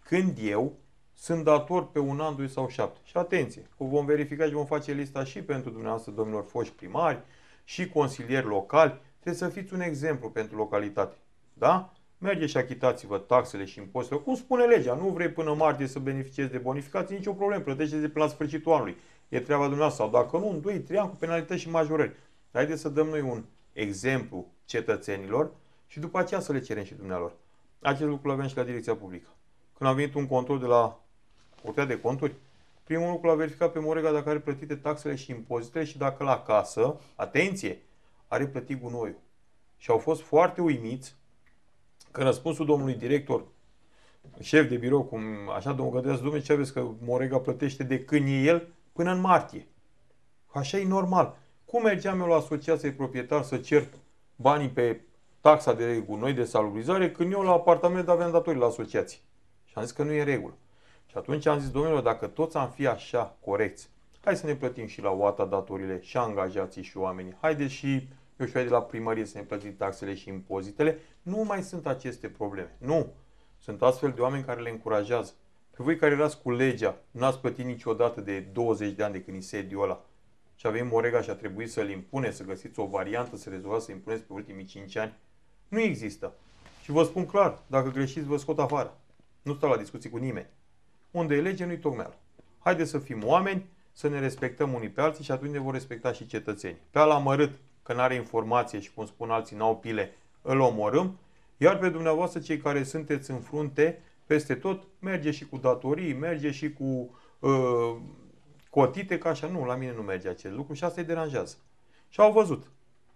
când eu sunt dator pe un an, 2 sau 7. Și atenție, că vom verifica și vom face lista și pentru dumneavoastră, domnilor foști primari, și consilieri locali. Trebuie să fiți un exemplu pentru localitate. Da? Mergeți și achitați-vă taxele și impozitele. Cum spune legea, nu vrei până martie să beneficiezi de bonificații, nicio problemă, plătește-de până la sfârșitul anului. E treaba dumneavoastră. Sau dacă nu, în 2-3 ani cu penalități și majorări. Dar haideți să dăm noi un exemplu cetățenilor și după aceea să le cerem și dumnealor. Acest lucru l-aveam și la Direcția Publică. Când a venit un control de la Curtea de Conturi, primul lucru l-a verificat pe Morega dacă are plătite taxele și impozitele și dacă la casă, atenție, are plătit gunoiul. Și au fost foarte uimiți că răspunsul domnului director, șef de birou, cum așa, domnul Gădeață, domnule, ce aveți că Morega plătește de când e el până în martie. Așa e normal. Cum mergeam eu la asociație proprietar să cer banii pe taxa de gunoi, de salubrizare, când eu la apartament aveam datorii la asociație? Și am zis că nu e regulă. Și atunci am zis, domnilor, dacă toți am fi așa corecți, hai să ne plătim și la OATA datorile, și angajații și oamenii. Haideți și, eu știu, de la primărie să ne plătim taxele și impozitele. Nu mai sunt aceste probleme. Nu. Sunt astfel de oameni care le încurajează. Pe voi care erați cu legea, nu ați plătit niciodată de 20 de ani de când i sediul ăla. Și avem Morega și a trebuit să-l impune, să găsiți o variantă, să rezolvați, să impuneți pe ultimii 5 ani. Nu există. Și vă spun clar, dacă greșiți, vă scot afară. Nu stau la discuții cu nimeni. Unde e lege, nu-i tocmeală. Haideți să fim oameni, să ne respectăm unii pe alții și atunci ne vor respecta și cetățenii. Pe ala amărât, că n-are informație și, cum spun alții, n-au pile, îl omorâm. Iar pe dumneavoastră, cei care sunteți în frunte, peste tot, merge și cu datorii, merge și cu cotite, că așa nu, la mine nu merge acest lucru și asta îi deranjează. Și au văzut.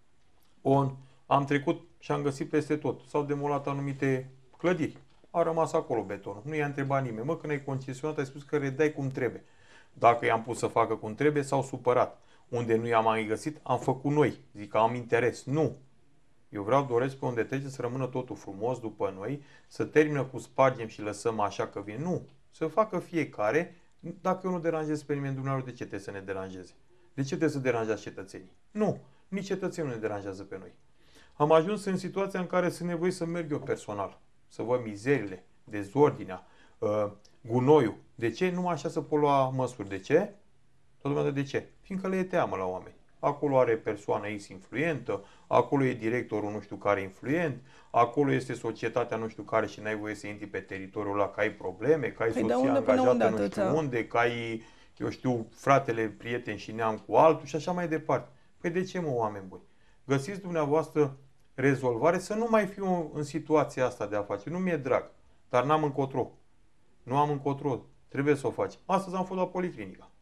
Am trecut și am găsit peste tot. S-au demolat anumite clădiri. A rămas acolo betonul. Nu i-a întrebat nimeni. Mă, când ai concesionat, ai spus că redai cum trebuie. Dacă i-am pus să facă cum trebuie, s-au supărat. Unde nu i-am mai găsit, am făcut noi. Zic că am interes. Nu. Eu doresc pe unde trece să rămână totul frumos după noi, să termină cu spargem și lăsăm așa că vine. Nu. Să facă fiecare. Dacă eu nu deranjez pe nimeni, dumneavoastră, de ce trebuie să ne deranjeze? De ce trebuie să deranjați cetățenii? Nu. Nici cetățenii nu ne deranjează pe noi. Am ajuns în situația în care sunt nevoie să merg eu personal. Să văd mizerile, dezordinea, gunoiul. De ce? Numai așa să pot lua măsuri. De ce? Tot lumea de ce? Fiindcă le e teamă la oameni. Acolo are persoana X influentă, acolo e directorul nu știu care influent, acolo este societatea nu știu care și n-ai voie să intri pe teritoriul ăla, că ai probleme, că ai soția angajată nu știu unde, că ai, eu știu, fratele, prieten și neam cu altul și așa mai departe. Păi de ce, mă, oameni buni? Găsiți dumneavoastră rezolvare să nu mai fiu în situația asta de afaceri. Nu mi-e drag, dar n-am încotro. Nu am încotro. Trebuie să o faci. Astăzi am fost la policlinica.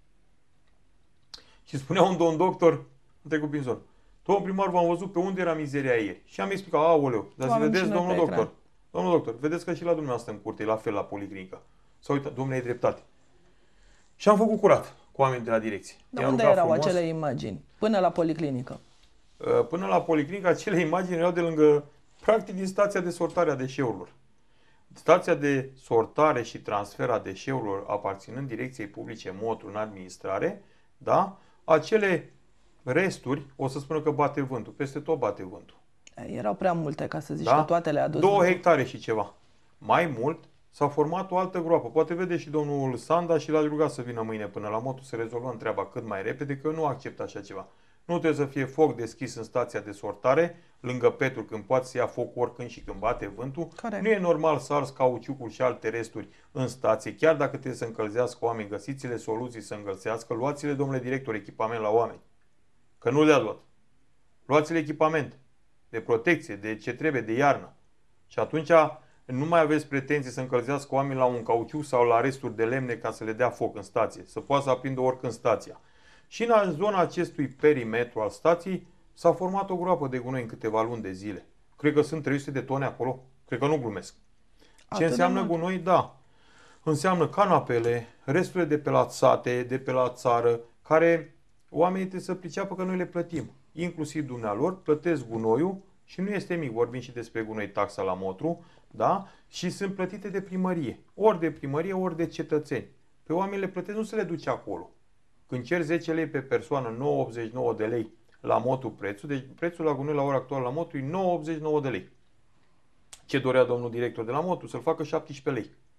Și spunea un domn doctor, am trecut prin zonă. Domnul primar, v-am văzut pe unde era mizeria ieri. Și am explicat, aoleu, dar să vedeți, domnul doctor. Domnul doctor, vedeți că și la dumneavoastră în curte e la fel la policlinică. S-a uitat, domnule, ai dreptate. Și am făcut curat cu oamenii de la direcție. Dar unde erau acele imagini? Până la policlinică? Până la policlinică, acele imagini erau de lângă, practic, din stația de sortare a deșeurilor. Stația de sortare și transfer a deșeurilor aparținând Direcției Publice Motru în administrare, da? Acele resturi, o să spună că bate vântul, peste tot bate vântul. Erau prea multe, ca să zici, da? că toate le-a adus. 2 hectare și ceva. Mai mult, s-a format o altă groapă. Poate vede și domnul Sanda și l-aș ruga să vină mâine până la Motru să rezolvăm treaba cât mai repede, că eu nu accept așa ceva. Nu trebuie să fie foc deschis în stația de sortare, lângă Petru, când poate să ia foc oricând și când bate vântul. Corect. Nu e normal să arzi cauciucul și alte resturi în stație, chiar dacă trebuie să încălzească oameni, găsiți-le soluții să încălzească, luați-le, domnule director, echipament la oameni. Că nu le-a luat. Luați-le echipament de protecție, de ce trebuie, de iarnă. Și atunci nu mai aveți pretenții să încălzească oameni la un cauciuc sau la resturi de lemne ca să le dea foc în stație, să poată să aprindă oricând stația. Și în zona acestui perimetru al stației s-a format o groapă de gunoi în câteva luni de zile. Cred că sunt 300 de tone acolo. Cred că nu glumesc. Ce înseamnă gunoi? Da. Înseamnă canapele, resturile de pe la sate, de pe la țară, care oamenii trebuie să priceapă că noi le plătim. Inclusiv dumnealor, plătesc gunoiul și nu este mic. Vorbim și despre gunoi, taxa la Motru, da? Și sunt plătite de primărie. Ori de primărie, ori de cetățeni. Pe oameni le plătesc, nu se le duce acolo. Când cer 10 lei pe persoană, 9,89 de lei la Motru prețul, deci prețul la gunoi la ora actuală la Motru e 9,89 de lei. Ce dorea domnul director de la Motru? Să-l facă 17 lei.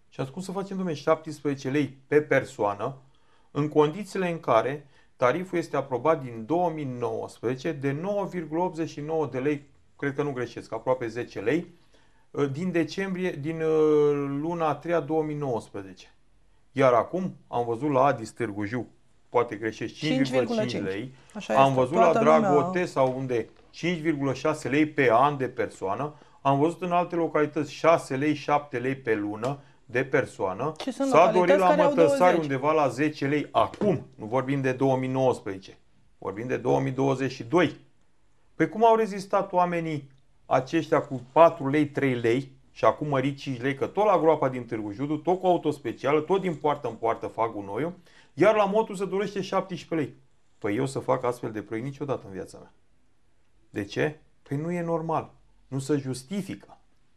Și atunci cum să facem, domnule, 17 lei pe persoană, în condițiile în care tariful este aprobat din 2019 de 9,89 de lei, cred că nu greșesc, aproape 10 lei, din decembrie, din luna a 3-a 2019. Iar acum am văzut la Adis Târgu Jiu, poate greșesc, 5,5 lei. Am văzut la Dragote sau unde 5,6 lei pe an de persoană. Am văzut în alte localități 6 lei, 7 lei pe lună de persoană. S-a dorit la Mătăsari undeva la 10 lei. Acum, nu vorbim de 2019, vorbim de 2022. Păi cum au rezistat oamenii aceștia cu 4 lei, 3 lei și acum mărit 5 lei, că tot la groapa din Târgu Jiu, tot cu autospecială, tot din poartă în poartă fac gunoiul, iar la motul se dorește 17 lei. Păi eu să fac astfel de proiect niciodată în viața mea. De ce? Păi nu e normal. Nu se justifică.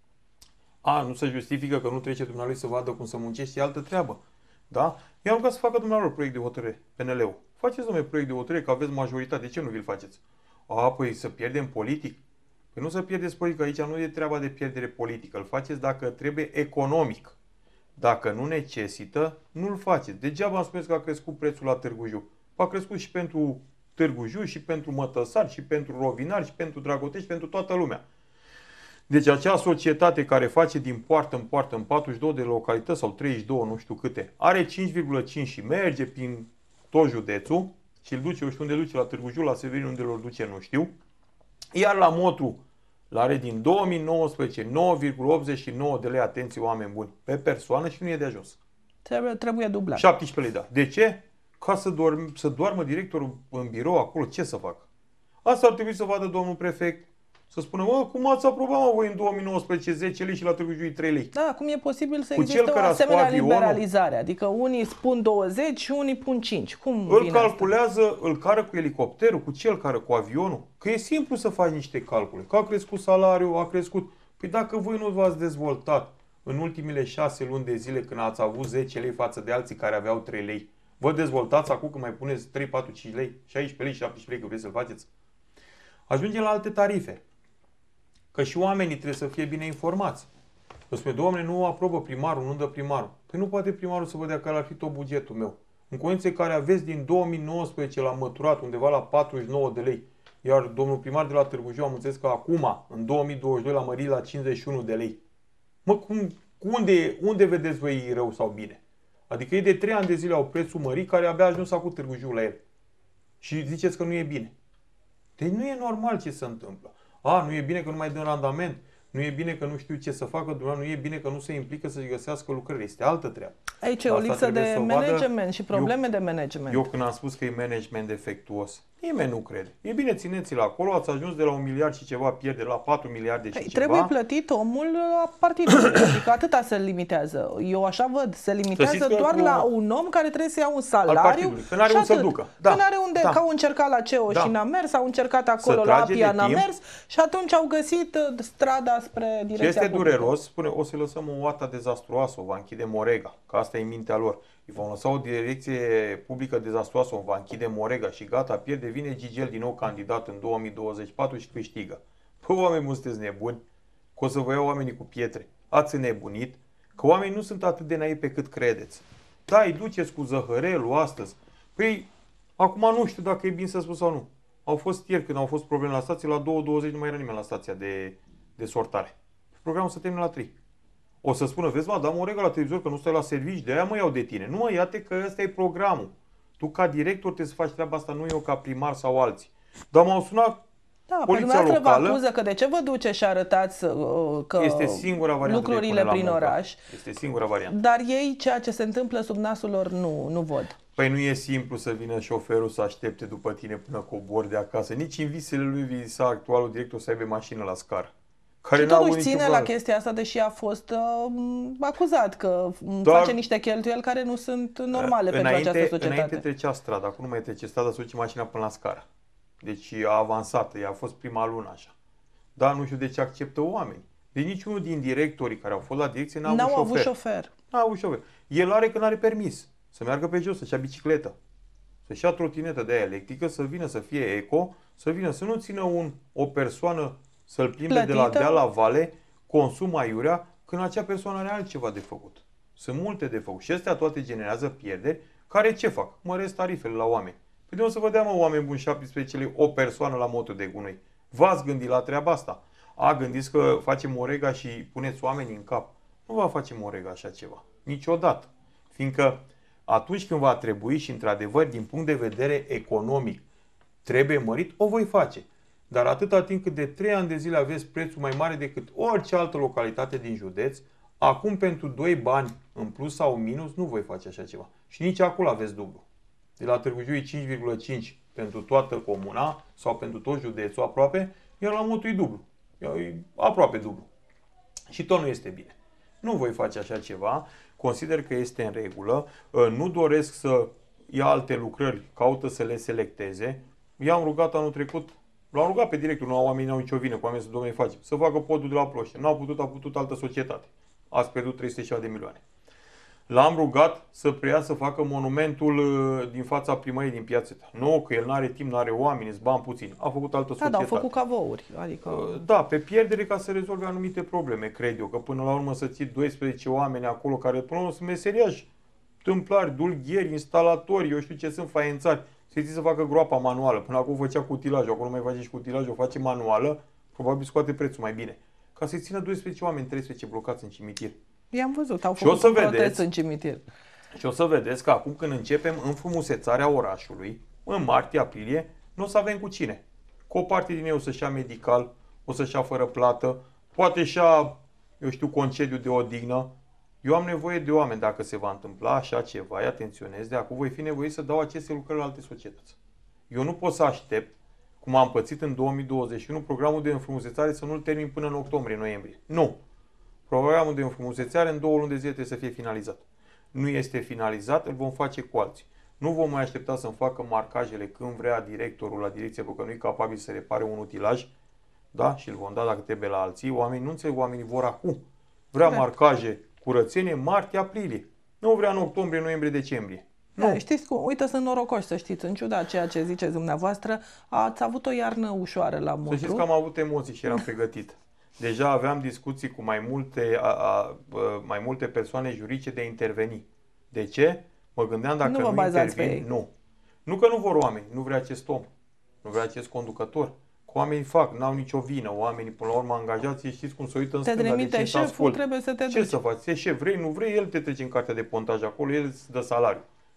Nu se justifică că nu trece dumneavoastră să vadă cum să muncești, e altă treabă. Da? I-am rugat să facă dumneavoastră proiect de hotărâre, PNL-ul. Faceți, domnule, proiect de hotărâre, că aveți majoritate. De ce nu vi-l faceți? Păi să pierdem politic? Păi nu să pierdeți politic, aici nu e treaba de pierdere politică. Îl faceți dacă trebuie economic. Dacă nu necesită, nu-l faceți. Degeaba am spus că a crescut prețul la Târgu Jiu. A crescut și pentru Târgu Jiu, și pentru Mătăsari, și pentru Rovinari, și pentru Dragotești, pentru toată lumea. Deci acea societate care face din poartă în poartă în 42 de localități sau 32, nu știu câte, are 5,5 și merge prin tot județul și îl duce, eu știu unde duce, la Târgu Jiu, la Severin, unde îl duce, nu știu. Iar la Motru l-are din 2019 9,89 de lei, atenție oameni buni, pe persoană și nu e de ajuns. Trebuie dublat. 17 lei, da. De ce? Ca să doarmă directorul în birou acolo, ce să facă? Asta ar trebui să vadă domnul prefect, să spună, cum ați aprobat voi în 2019 10 lei și la Târgu Jiu 3 lei? Da, cum e posibil să existe o asemenea liberalizare? Adică unii spun 20 și unii pun 5. Cum îl calculează, asta? Îl cară cu elicopterul, cu ce îl cară cu avionul? Că e simplu să faci niște calcule. Că a crescut salariul, a crescut. Păi dacă voi nu v-ați dezvoltat în ultimile 6 luni de zile când ați avut 10 lei față de alții care aveau 3 lei, vă dezvoltați acum când mai puneți 3, 4, 5 lei, 16 lei, 17 lei că vreți să-l faceți? Ajungem la alte tarife. Că și oamenii trebuie să fie bine informați. Că spune, domnule, nu aprobă primarul, nu dă primarul. Păi nu poate primarul să vă dea, că ar fi tot bugetul meu. În condiții care aveți din 2019 la măturat undeva la 49 de lei, iar domnul primar de la Târgu Jiu am înțeles că acum, în 2022, l-a mărit la 51 de lei. Mă, unde vedeți voi rău sau bine? Adică ei de 3 ani de zile au prețul mărit, care abia a ajuns acum Târgu Jiu la el. Și ziceți că nu e bine. Deci nu e normal ce se întâmplă. Nu e bine că nu mai dă randament, nu e bine că nu știu ce să facă, nu e bine că nu se implică să-și găsească lucrări. Este altă treabă. Aici e o lipsă de management și probleme de management. Eu când am spus că e management defectuos, nimeni nu crede. E bine, țineți-l acolo, ați ajuns de la 1 miliard și ceva pierde la 4 miliarde și ceva. Trebuie plătit omul la partidului, adică atâta se limitează. Eu așa văd, se limitează doar la un om care trebuie să ia un salariu. Că n-are unde să ducă. Că n-are unde, că au încercat la CEO și n-a mers, au încercat acolo la APIA, n-a mers și atunci au găsit strada spre direcția este dureros, spune, o să lăsăm o oată dezastruoasă, o va închide Morega, că asta e mintea lor. Îi vom lăsa o direcție publică dezastruoasă, o va închide Morega și gata, pierde, vine Gigel din nou candidat în 2024 și câștigă. Păi oameni buni, sunteți nebuni, că o să vă iau oamenii cu pietre. Ați nebunit, că oamenii nu sunt atât de naivi pe cât credeți. Da, îi duceți cu zăhărelul astăzi. Păi, acum nu știu dacă e bine să spun sau nu. Au fost ieri când au fost probleme la stație, la 2:20 nu mai era nimeni la stația de sortare. Programul se termină la 3. O să spună, vezi, dam o regă la televizor că nu stai la servici, de aia mă iau de tine. Nu mă, ia-te că ăsta e programul. Tu ca director trebuie să faci treaba asta, nu eu ca primar sau alții. Dar m-au sunat poliția locală. Vă acuză că de ce vă duce și arătați că este singura variantă lucrurile prin oraș. Este singura variantă. Dar ei, ceea ce se întâmplă sub nasul lor, nu văd. Păi nu e simplu să vină șoferul să aștepte după tine până cobori de acasă. Nici în visele lui visa actualul director să aibă mașină la scară. Și totuși ține la chestia asta, deși a fost acuzat că face niște cheltuieli care nu sunt normale pentru această societate. Înainte trecea strada, acum nu mai trece strada, să duce mașina până la scară. Deci a avansat, a fost prima lună așa. Dar nu știu de ce acceptă oameni. Deci niciunul din directorii care au fost la direcție n-au avut șofer. N-au avut șofer. El are că n-are permis să meargă pe jos, să-și ia bicicletă, să-și ia trotinetă de aia electrică, să vină să fie eco, să vină să nu țină o persoană să-l plimbe de la deal la vale, consum aiurea, când acea persoană are altceva de făcut. Sunt multe de făcut. Și astea toate generează pierderi care ce fac? Măresc tarifele la oameni. Păi de unde să vă dea, mă, oameni buni, 17 lei o persoană la motul de gunoi? V-ați gândit la treaba asta? Gândiți că facem Orega și puneți oamenii în cap. Nu va face Orega așa ceva. Niciodată. Fiindcă atunci când va trebui și într-adevăr din punct de vedere economic trebuie mărit, o voi face. Dar atâta timp cât de 3 ani de zile aveți prețul mai mare decât orice altă localitate din județ, acum pentru 2 bani în plus sau în minus nu voi face așa ceva. Și nici acolo aveți dublu. De la Târgu Jiu e 5,5 pentru toată comuna sau pentru tot județul aproape, iar la Motu e dublu. E aproape dublu. Și tot nu este bine. Nu voi face așa ceva. Consider că este în regulă. Nu doresc să ia alte lucrări, caută să le selecteze. I-am rugat anul trecut, l-am rugat pe directul, nu oamenii n-au nicio vină, cu oamenii să domnule face, să facă podul de la Ploiești. N-au putut, a putut altă societate. Ați pierdut 300 de milioane. L-am rugat să preia să facă monumentul din fața primăriei din Piața. Nu, că el n-are timp, n-are oameni, îți bani puțini. A făcut altă societate. Da, au făcut cavouri. Adică... Da, pe pierdere ca să rezolve anumite probleme, cred eu. Că până la urmă să ții 12 oameni acolo care până la urmă sunt meseriași, tâmplari, dulgheri, instalatori, eu știu ce sunt, faiențari. Să-i ții să facă groapa manuală. Până acum făcea cu utilajul, acolo nu mai face și cu utilajul, o face manuală, probabil scoate prețul mai bine. Ca să-i țină 12 oameni, 13 blocați în cimitir. I-am văzut, au făcut un protest în cimitir. Și o să vedeți că acum când începem înfrumusețarea orașului, în martie-aprilie, nu o să avem cu cine. Cu o parte din ei o să-și ia medical, o să-și ia fără plată, poate și ia, eu știu, concediu de odihnă. Eu am nevoie de oameni. Dacă se va întâmpla așa ceva, îi atenționez, de acum voi fi nevoit să dau aceste lucrări la alte societăți. Eu nu pot să aștept, cum am pățit în 2021, programul de înfrumusețare să nu-l termin până în octombrie-noiembrie. Nu! Programul de înfrumusețare în 2 luni de zile trebuie să fie finalizat. Nu este finalizat, îl vom face cu alții. Nu vom mai aștepta să-mi facă marcajele când vrea directorul la direcție, pentru că nu e capabil să repare un utilaj, da? Și îl vom da dacă trebuie la alții. Oamenii nu înțeleg, oamenii vor acum. Vrea marcaje, curățenie, martie-aprilie. Nu vrea în octombrie, noiembrie, decembrie. Nu. Da, știți cum? Uite, sunt norocoși, să știți, în ciuda ceea ce ziceți dumneavoastră, ați avut o iarnă ușoară la Motru. Să știți că am avut emoții și eram pregătit. Deja aveam discuții cu mai multe persoane juridice de a interveni. De ce? Mă gândeam dacă nu intervin, nu. Nu că nu vor oameni, nu vrea acest om, nu vrea acest conducător. Că oamenii fac, n-au nicio vină, oamenii până la urmă angajați, știți cum se uită în stânga, de ce șeful, trebuie să te duci. Ce să faci? E șef, vrei, nu vrei, el te trece în cartea de pontaj acolo, el îți dă salariu.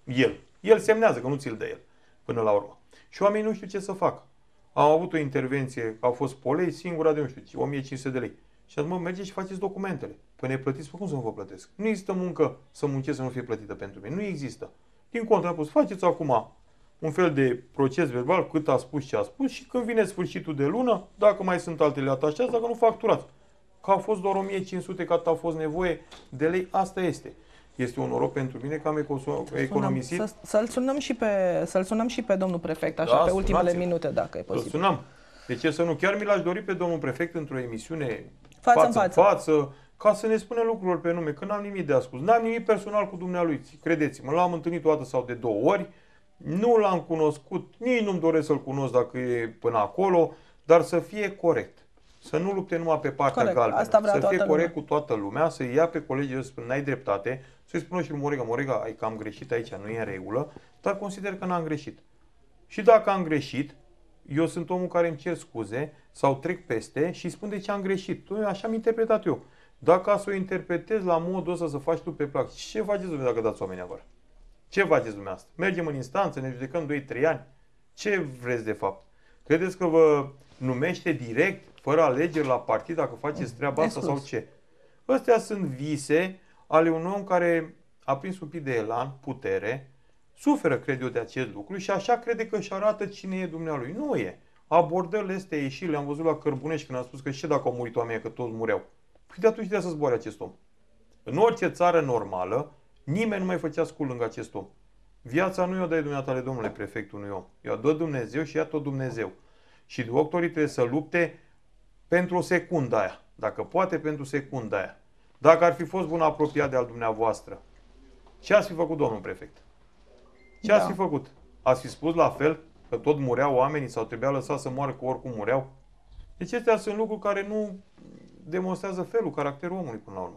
El semnează, că nu ți-l dă el, până la urmă. Și oamenii nu știu ce să facă. Am avut o intervenție, au fost polei, singura de, nu știu, 1500 de lei. Și am zis, mergeți și faceți documentele. Păi ne plătiți, cum să nu vă plătesc? Nu există muncă să muncesc să nu fie plătită pentru mine. Nu există. Din contră, am spus, faceți acum un fel de proces verbal, cât a spus ce a spus și când vine sfârșitul de lună, dacă mai sunt altele atașați, dacă nu facturați. Că a fost doar 1500, că atât a fost nevoie de lei, asta este. Este un noroc pentru mine că am economisit. Să-l sunăm și pe domnul prefect, așa, pe ultimele minute, dacă e posibil. Să sunăm. De ce să nu? Chiar mi l-aș dori pe domnul prefect într-o emisiune față, ca să ne spună lucrurile pe nume, că n-am nimic de ascuns. N-am nimic personal cu dumnealui, credeți-mă. L-am întâlnit o dată sau de 2 ori, nu l-am cunoscut, nici nu-mi doresc să-l cunosc dacă e până acolo, dar să fie corect. Să nu lupte numai pe partea galbenă, să fie corect cu toată lumea, să ia pe colegii să spună, n-ai dreptate, să-i spună și lui Morega, ai că am greșit aici, nu e în regulă, dar consider că n-am greșit. Și dacă am greșit, eu sunt omul care îmi cer scuze sau trec peste și spun de ce am greșit. Așa am interpretat eu. Dacă să o interpretezi la modul ăsta să faci tu pe plac, ce faceți dumneavoastră dacă dați oamenii afară? Ce faceți dumneavoastră? Mergem în instanță, ne judecăm 2-3 ani? Ce vreți de fapt? Credeți că vă numește direct, fără alegeri la partid, dacă faceți treaba asta sau ce? Astea sunt vise ale unui om care a prins un pic de elan, putere, suferă, cred eu, de acest lucru și așa crede că își arată cine e dumnealui. Nu e. Abordările astea ieșiri, le-am văzut la Cărbunești când a spus că și dacă au murit oamenii, că toți mureau. Păi de atunci trebuia să zboare acest om. În orice țară normală, nimeni nu mai făcea scul lângă acest om. Viața nu i-o dă dumneatale, domnule prefect, unui om. I-o dă Dumnezeu și ia tot Dumnezeu. Și doctorii trebuie să lupte pentru o secundă aia. Dacă poate, pentru secunda aia. Dacă ar fi fost bun apropiat de al dumneavoastră, ce ați fi făcut, domnul prefect? Ce ați fi făcut? Ați fi spus la fel că tot mureau oamenii sau trebuia lăsat să moară că oricum mureau? Deci astea sunt lucruri care nu demonstrează felul, caracterul omului până la urmă.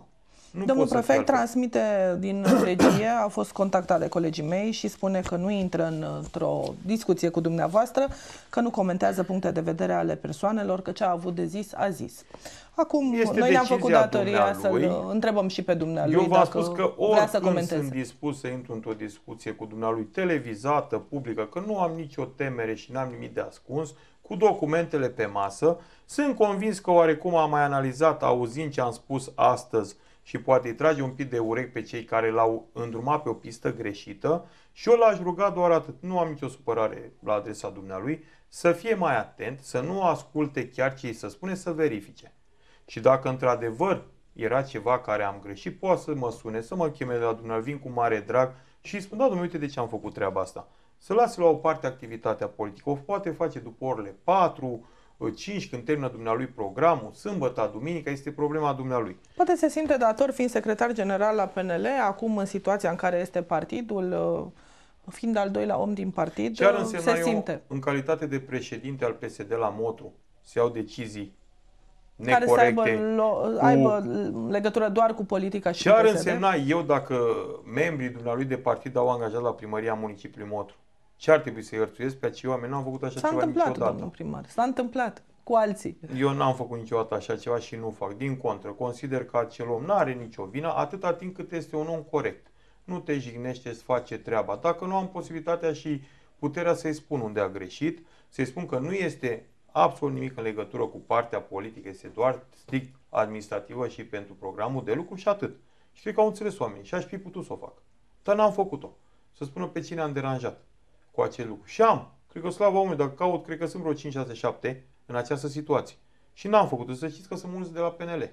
Domnul prefect transmite din regie, a fost contactat de colegii mei și spune că nu intră într-o discuție cu dumneavoastră, că nu comentează puncte de vedere ale persoanelor, că ce a avut de zis, a zis. Acum, noi ne-am făcut datoria să-l întrebăm și pe dumnealui. Eu v-am spus că oricând sunt dispus să intru într-o discuție cu dumnealui televizată, publică, că nu am nicio temere și n-am nimic de ascuns, cu documentele pe masă. Sunt convins că oarecum am mai analizat, auzind ce am spus astăzi, și poate îi trage un pic de urechi pe cei care l-au îndrumat pe o pistă greșită, și eu l-aș ruga doar atât, nu am nicio supărare la adresa dumnealui, să fie mai atent, să nu asculte chiar ce îi se spune, să verifice. Și dacă într-adevăr era ceva care am greșit, poate să mă sune, să mă cheme la dumnealui, vin cu mare drag și îi spun, da, domnule, uite de ce am făcut treaba asta. Să lase la o parte activitatea politică, o poate face după orele 4, 5, când termină dumnealui programul, sâmbătă, duminică, este problema dumnealui. Poate se simte dator, fiind secretar general la PNL, acum în situația în care este partidul, fiind al doilea om din partid, ce ar însemna se simte. În calitate de președinte al PSD la Motru, se iau decizii necorecte, care să aibă legătură doar cu politica și ce ar însemna eu dacă membrii dumnealui de partid au angajat la primăria municipiului Motru? Ce ar trebui să-i hărțuiesc pe acei oameni? N-am făcut așa ceva niciodată. S-a întâmplat, domnul primar. S-a întâmplat cu alții. Eu n-am făcut niciodată așa ceva și nu fac. Din contră, consider că acel om n-are nicio vină atâta timp cât este un om corect. Nu te jignește, îți face treaba. Dacă nu am posibilitatea și puterea să-i spun unde a greșit, să-i spun că nu este absolut nimic în legătură cu partea politică, este doar strict administrativă și pentru programul de lucru și atât. Și cred că au înțeles oamenii și aș fi putut să o fac. Dar n-am făcut-o. Să spună pe cine am deranjat cu acel lucru. Și am. Cred că slavă omului, dacă caut, cred că sunt vreo 5, 6, 7 în această situație. Și n-am făcut-o. Să știți că sunt mulți de la PNL.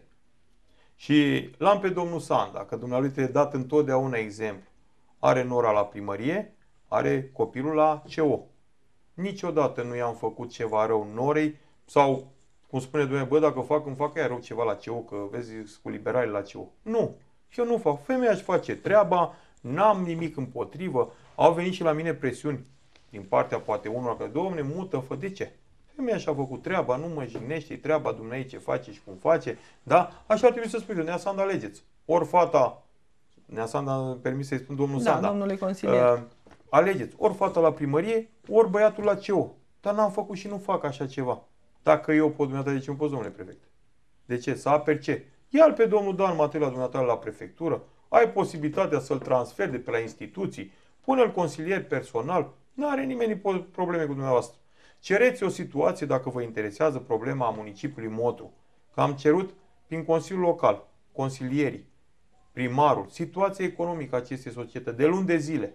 Și l-am pe domnul Sanda, că dumnealui trebuie dat întotdeauna exemplu. Are nora la primărie, are copilul la CO. Niciodată nu i-am făcut ceva rău norei sau, cum spune dumneavoastră, bă, dacă fac, îmi fac ea rău ceva la CO, că vezi cu liberale la CO. Nu. Și eu nu fac. Femeia își face treaba, n-am nimic împotrivă. Au venit și la mine presiuni din partea poate unora că, domne, mută-fă, de ce? Femeia și-a făcut treaba, nu mă jignește, e treaba dumneavoastră ce face și cum face, da? Așa ar trebui să spui, Nea Sanda, alegeți. Ori fata, Nea Sanda, îmi permis să-i spun domnul Sanda. Da, domnului consilier. Alegeți, ori fata la primărie, ori băiatul la CO. Dar n-am făcut și nu fac așa ceva. Dacă eu pot, dumneavoastră, de ce nu poți, domnule prefect? De ce? Să aperi ce? Ia-l pe domnul Dan Matei la dumneavoastră la prefectură, ai posibilitatea să-l transferi de pe la instituții, pune-l consilier personal, nu are nimeni probleme cu dumneavoastră. Cereți o situație dacă vă interesează problema municipiului Motru. Că am cerut prin Consiliul Local, consilierii, primarul, situația economică a acestei societăți de luni de zile.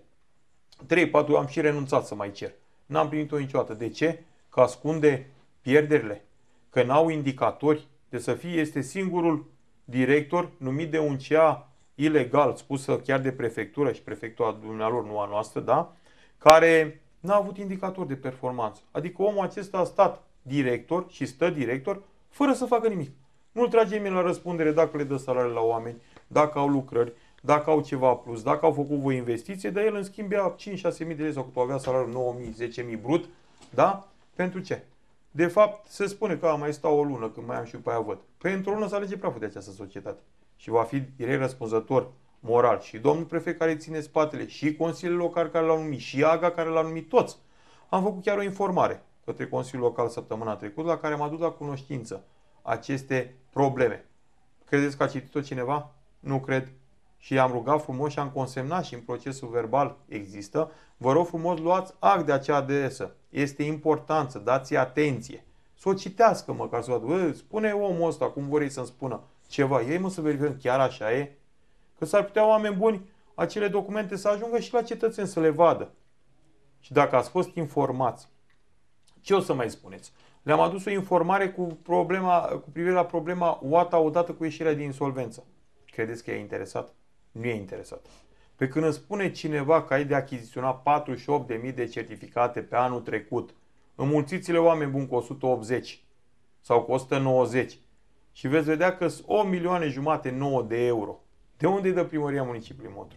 3-4 am și renunțat să mai cer. N-am primit-o niciodată. De ce? Că ascunde pierderile. Că n-au indicatori. De să fie, este singurul director numit de un CA ilegal, spusă chiar de prefectură și prefectura dumnealor, nu a noastră, da? Care n-a avut indicator de performanță. Adică omul acesta a stat director și stă director fără să facă nimic. Nu-l trage nimeni la răspundere dacă le dă salarii la oameni, dacă au lucrări, dacă au ceva plus, dacă au făcut o investiție, dar el în schimb ia 5-6 mii de lei sau cât avea salariul 9.000, 10.000 brut, da? Pentru ce? De fapt, se spune că mai stau o lună când mai am și pe aia văd. Pentru o lună să alege praful de această societate. Și va fi direct răspunzător moral și domnul prefect care ține spatele, și Consiliul Local care l-au numit, și AGA care l-au numit, toți. Am făcut chiar o informare către Consiliul Local săptămâna trecută, la care am adus la cunoștință aceste probleme. Credeți că a citit-o cineva? Nu cred. Și am rugat frumos și am consemnat și în procesul verbal există. Vă rog frumos, luați act de acea adresă. Este important să dați atenție. Să o citească măcar, să vadă. Spune omul ăsta, cum vrei să-mi spună ceva. Ei mă să verificăm, chiar așa e? Că s-ar putea oameni buni acele documente să ajungă și la cetățeni să le vadă. Și dacă ați fost informați, ce o să mai spuneți? Le-am adus o informare cu privire la problema OATA odată cu ieșirea din insolvență. Credeți că e interesat? Nu e interesat. Pe când îmi spune cineva că ai de achiziționat 48.000 de certificate pe anul trecut, înmulțiți-le oameni buni cu 180 sau cu 190 și veți vedea că sunt 1.500.000 de euro. De unde îi dă primăria municipiului Motru?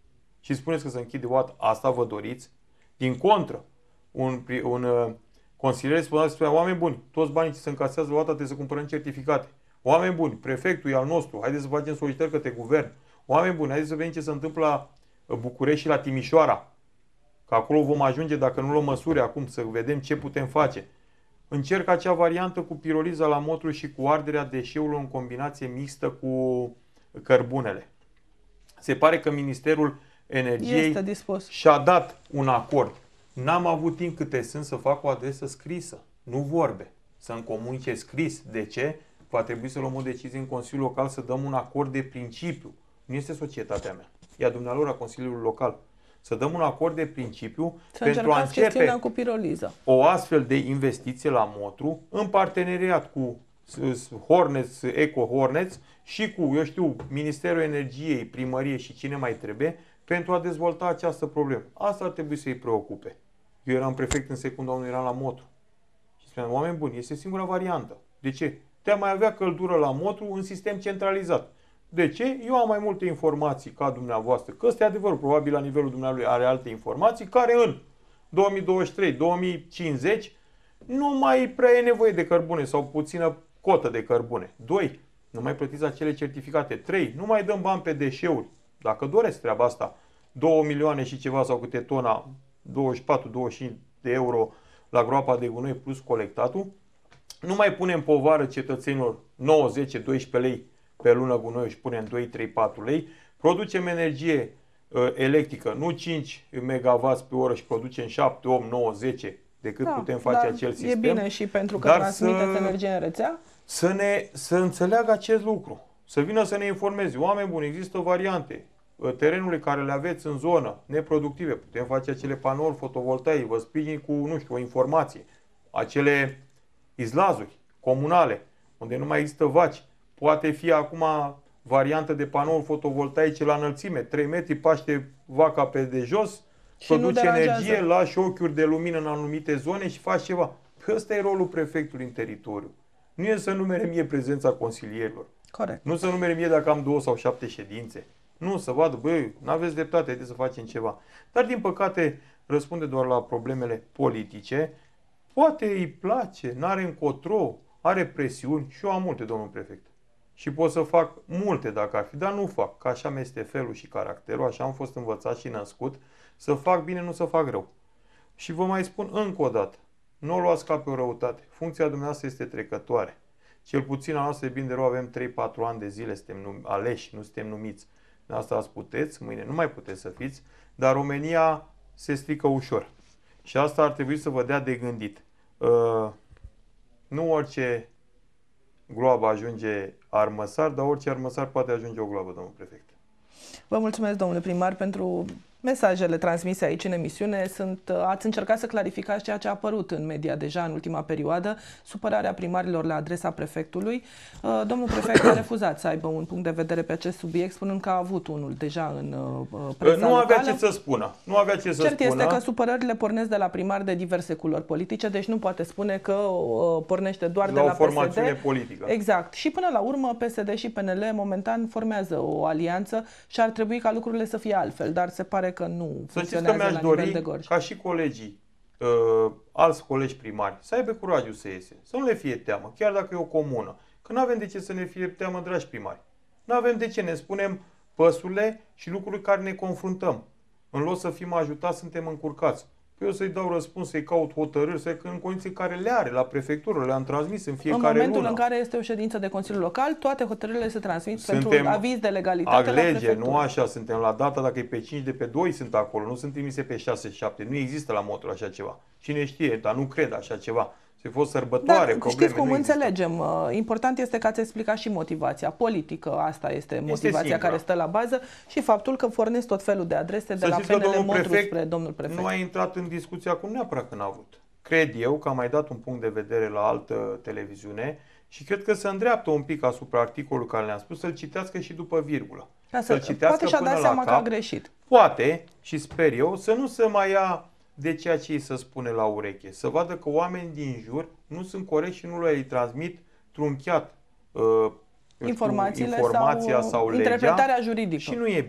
Și spuneți că se închide OATA, asta vă doriți? Din contră, un consilier spunea, oameni buni, toți banii ce se încasează la OATA trebuie să cumpărăm certificate. Oameni buni, prefectul e al nostru, haideți să facem solicitări către guvern. Oameni buni, haideți să vedem ce se întâmplă la București și la Timișoara. Că acolo vom ajunge dacă nu luăm măsuri acum, să vedem ce putem face. Încerc acea variantă cu piroliza la motru și cu arderea deșeurilor în combinație mixtă cu cărbunele. Se pare că Ministerul Energiei și-a dat un acord. N-am avut timp câte sunt să fac o adresă scrisă, nu vorbe. Să-mi comunice scris. De ce? Va trebui să luăm o decizie în Consiliul Local să dăm un acord de principiu. Nu este societatea mea. E a dumnealor a Consiliului Local. Să dăm un acord de principiu pentru a începe cu piroliza. O astfel de investiție la motru în parteneriat cu Hornets, Eco Hornets și cu, eu știu, Ministerul Energiei, Primărie și cine mai trebuie pentru a dezvolta această problemă. Asta ar trebui să-i preocupe. Eu eram prefect în secunda unde eram la motru. Și spuneam, oameni buni, este singura variantă. De ce? Te-a mai avea căldură la motru în sistem centralizat. De ce? Eu am mai multe informații ca dumneavoastră, că ăsta e adevărul, probabil la nivelul dumneavoastră are alte informații, care în 2023-2050 nu mai prea e nevoie de cărbune sau puțină cotă de cărbune. 2. Nu mai plătiți acele certificate. 3. Nu mai dăm bani pe deșeuri. Dacă doresc treaba asta, 2 milioane și ceva sau câte tona, 24-25 de euro la groapa de gunoi plus colectatul, nu mai punem povară cetățenilor 9, 10, 12 lei pe lună gunoi și punem 2, 3, 4 lei, producem energie electrică, nu 5 MW pe oră și producem 7, 8, 9, 10 decât putem face acel sistem. E bine și pentru că transmiteți energie în rețea? Să înțeleagă acest lucru, să vină să ne informeze. Oameni buni, există variante. Terenurile care le aveți în zonă neproductive, putem face acele panouri fotovoltaice, vă sprijin cu, nu știu, o informație. Acele izlazuri comunale, unde nu mai există vaci, poate fi acum variantă de panouri fotovoltaice la înălțime, 3 metri, paște vaca pe de jos, produce energie, lași ochiuri de lumină în anumite zone și faci ceva. Păi ăsta e rolul prefectului în teritoriu. Nu e să numere mie prezența consilierilor. Corect. Nu să numere mie dacă am 2 sau 7 ședințe. Nu, să vadă, băi, n-aveți dreptate, haideți să facem ceva. Dar, din păcate, răspunde doar la problemele politice. Poate îi place, n-are încotro, are presiuni și eu am multe, domnul prefect. Și pot să fac multe dacă ar fi, dar nu fac, că așa mi-este felul și caracterul, așa am fost învățat și născut, să fac bine, nu să fac rău. Și vă mai spun încă o dată, nu o luați ca pe o răutate. Funcția dumneavoastră este trecătoare. Cel puțin la noastră de bine de rău avem 3-4 ani de zile, suntem aleși, nu suntem numiți. De asta azi puteți, mâine nu mai puteți să fiți, dar România se strică ușor. Și asta ar trebui să vă dea de gândit. Nu orice gloabă ajunge armăsar, dar orice armăsar poate ajunge o gloabă, domnul prefect. Vă mulțumesc, domnule primar, pentru mesajele transmise aici în emisiune. Ați încercat să clarificați ceea ce a apărut în media deja în ultima perioadă, supărarea primarilor la adresa prefectului. Domnul prefect a refuzat să aibă un punct de vedere pe acest subiect, spunând că a avut unul deja în presa Nu avea locală. ce să spună. Nu avea ce să Cert spună. este că supărările pornesc de la primari de diverse culori politice, deci nu poate spune că pornește doar de la o formațiune PSD. politică. Exact. Și până la urmă PSD și PNL momentan formează o alianță și ar trebui ca lucrurile să fie altfel, dar se pare că nu funcționează la nivel de Gorj. Ca și colegii, alți colegi primari, să aibă curajul să iese, să nu le fie teamă, chiar dacă e o comună. Că nu avem de ce să ne fie teamă, dragi primari. Nu avem de ce, ne spunem păsurile și lucrurile care ne confruntăm. În loc să fim ajutați, suntem încurcați. Păi eu să-i dau răspuns, să-i caut hotărâri, să în condiții care le are la prefectură, le-am transmis în fiecare lună. În momentul în care este o ședință de Consiliu Local, toate hotărârile se transmit pentru aviz de legalitate la prefectură. Nu așa, suntem la data, dacă e pe 5 de pe 2 sunt acolo, nu sunt trimise pe 6-7, nu există la motor așa ceva. Cine știe, dar nu cred așa ceva. Să fost sărbătoare, probleme. Știți cum înțelegem. Important este că ați explicat și motivația politică. Asta este motivația care stă la bază și faptul că fornesc tot felul de adrese de la PNL Motru spre domnul prefect. Nu a intrat în discuția acum neapărat că n-a avut. Cred eu că am mai dat un punct de vedere la altă televiziune și cred că se îndreaptă un pic asupra articolului care le-am spus, să-l citească și după virgulă. Să-l citească poate și-a dat seama că a greșit. Poate, și sper eu, să nu se mai ia de ceea ce îi se spune la ureche. Să vadă că oamenii din jur nu sunt corecți și nu le transmit trunchiat informația sau legea interpretarea juridică. Și nu e bine.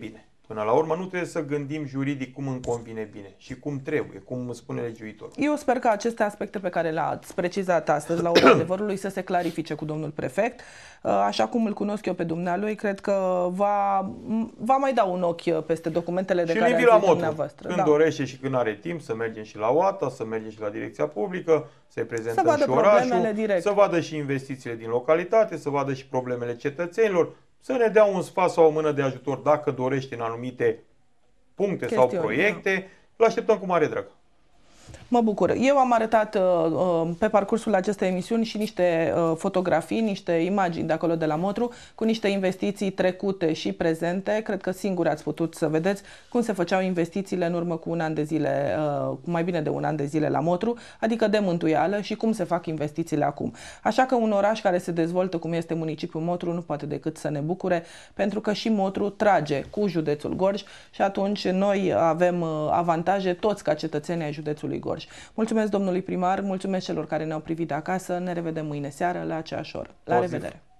Până la urmă nu trebuie să gândim juridic cum îmi convine bine și cum trebuie, cum spune legiuitorul. Eu sper că aceste aspecte pe care le-ați precizat astăzi la ora adevărului să se clarifice cu domnul prefect. Așa cum îl cunosc eu pe dumnealui, cred că va mai da un ochi peste documentele de care ați zis dumneavoastră. Când dorește și când are timp să mergem și la OATA, să mergem și la Direcția Publică, să-i prezentăm și orașul, să vadă și investițiile din localitate, să vadă și problemele cetățenilor, să ne dea un sfat sau o mână de ajutor dacă dorește în anumite puncte sau proiecte. Îl așteptăm cu mare drag. Mă bucur. Eu am arătat pe parcursul acestei emisiuni și niște fotografii, niște imagini de acolo de la Motru, cu niște investiții trecute și prezente. Cred că singur ați putut să vedeți cum se făceau investițiile în urmă cu un an de zile, cu mai bine de un an de zile la Motru, adică de mântuială, și cum se fac investițiile acum. Așa că un oraș care se dezvoltă cum este municipiul Motru nu poate decât să ne bucure, pentru că și Motru trage cu județul Gorj și atunci noi avem avantaje toți ca cetățeni ai județului Gorj. Mulțumesc domnului primar, mulțumesc celor care ne-au privit de acasă, ne revedem mâine seară la aceeași oră. La revedere!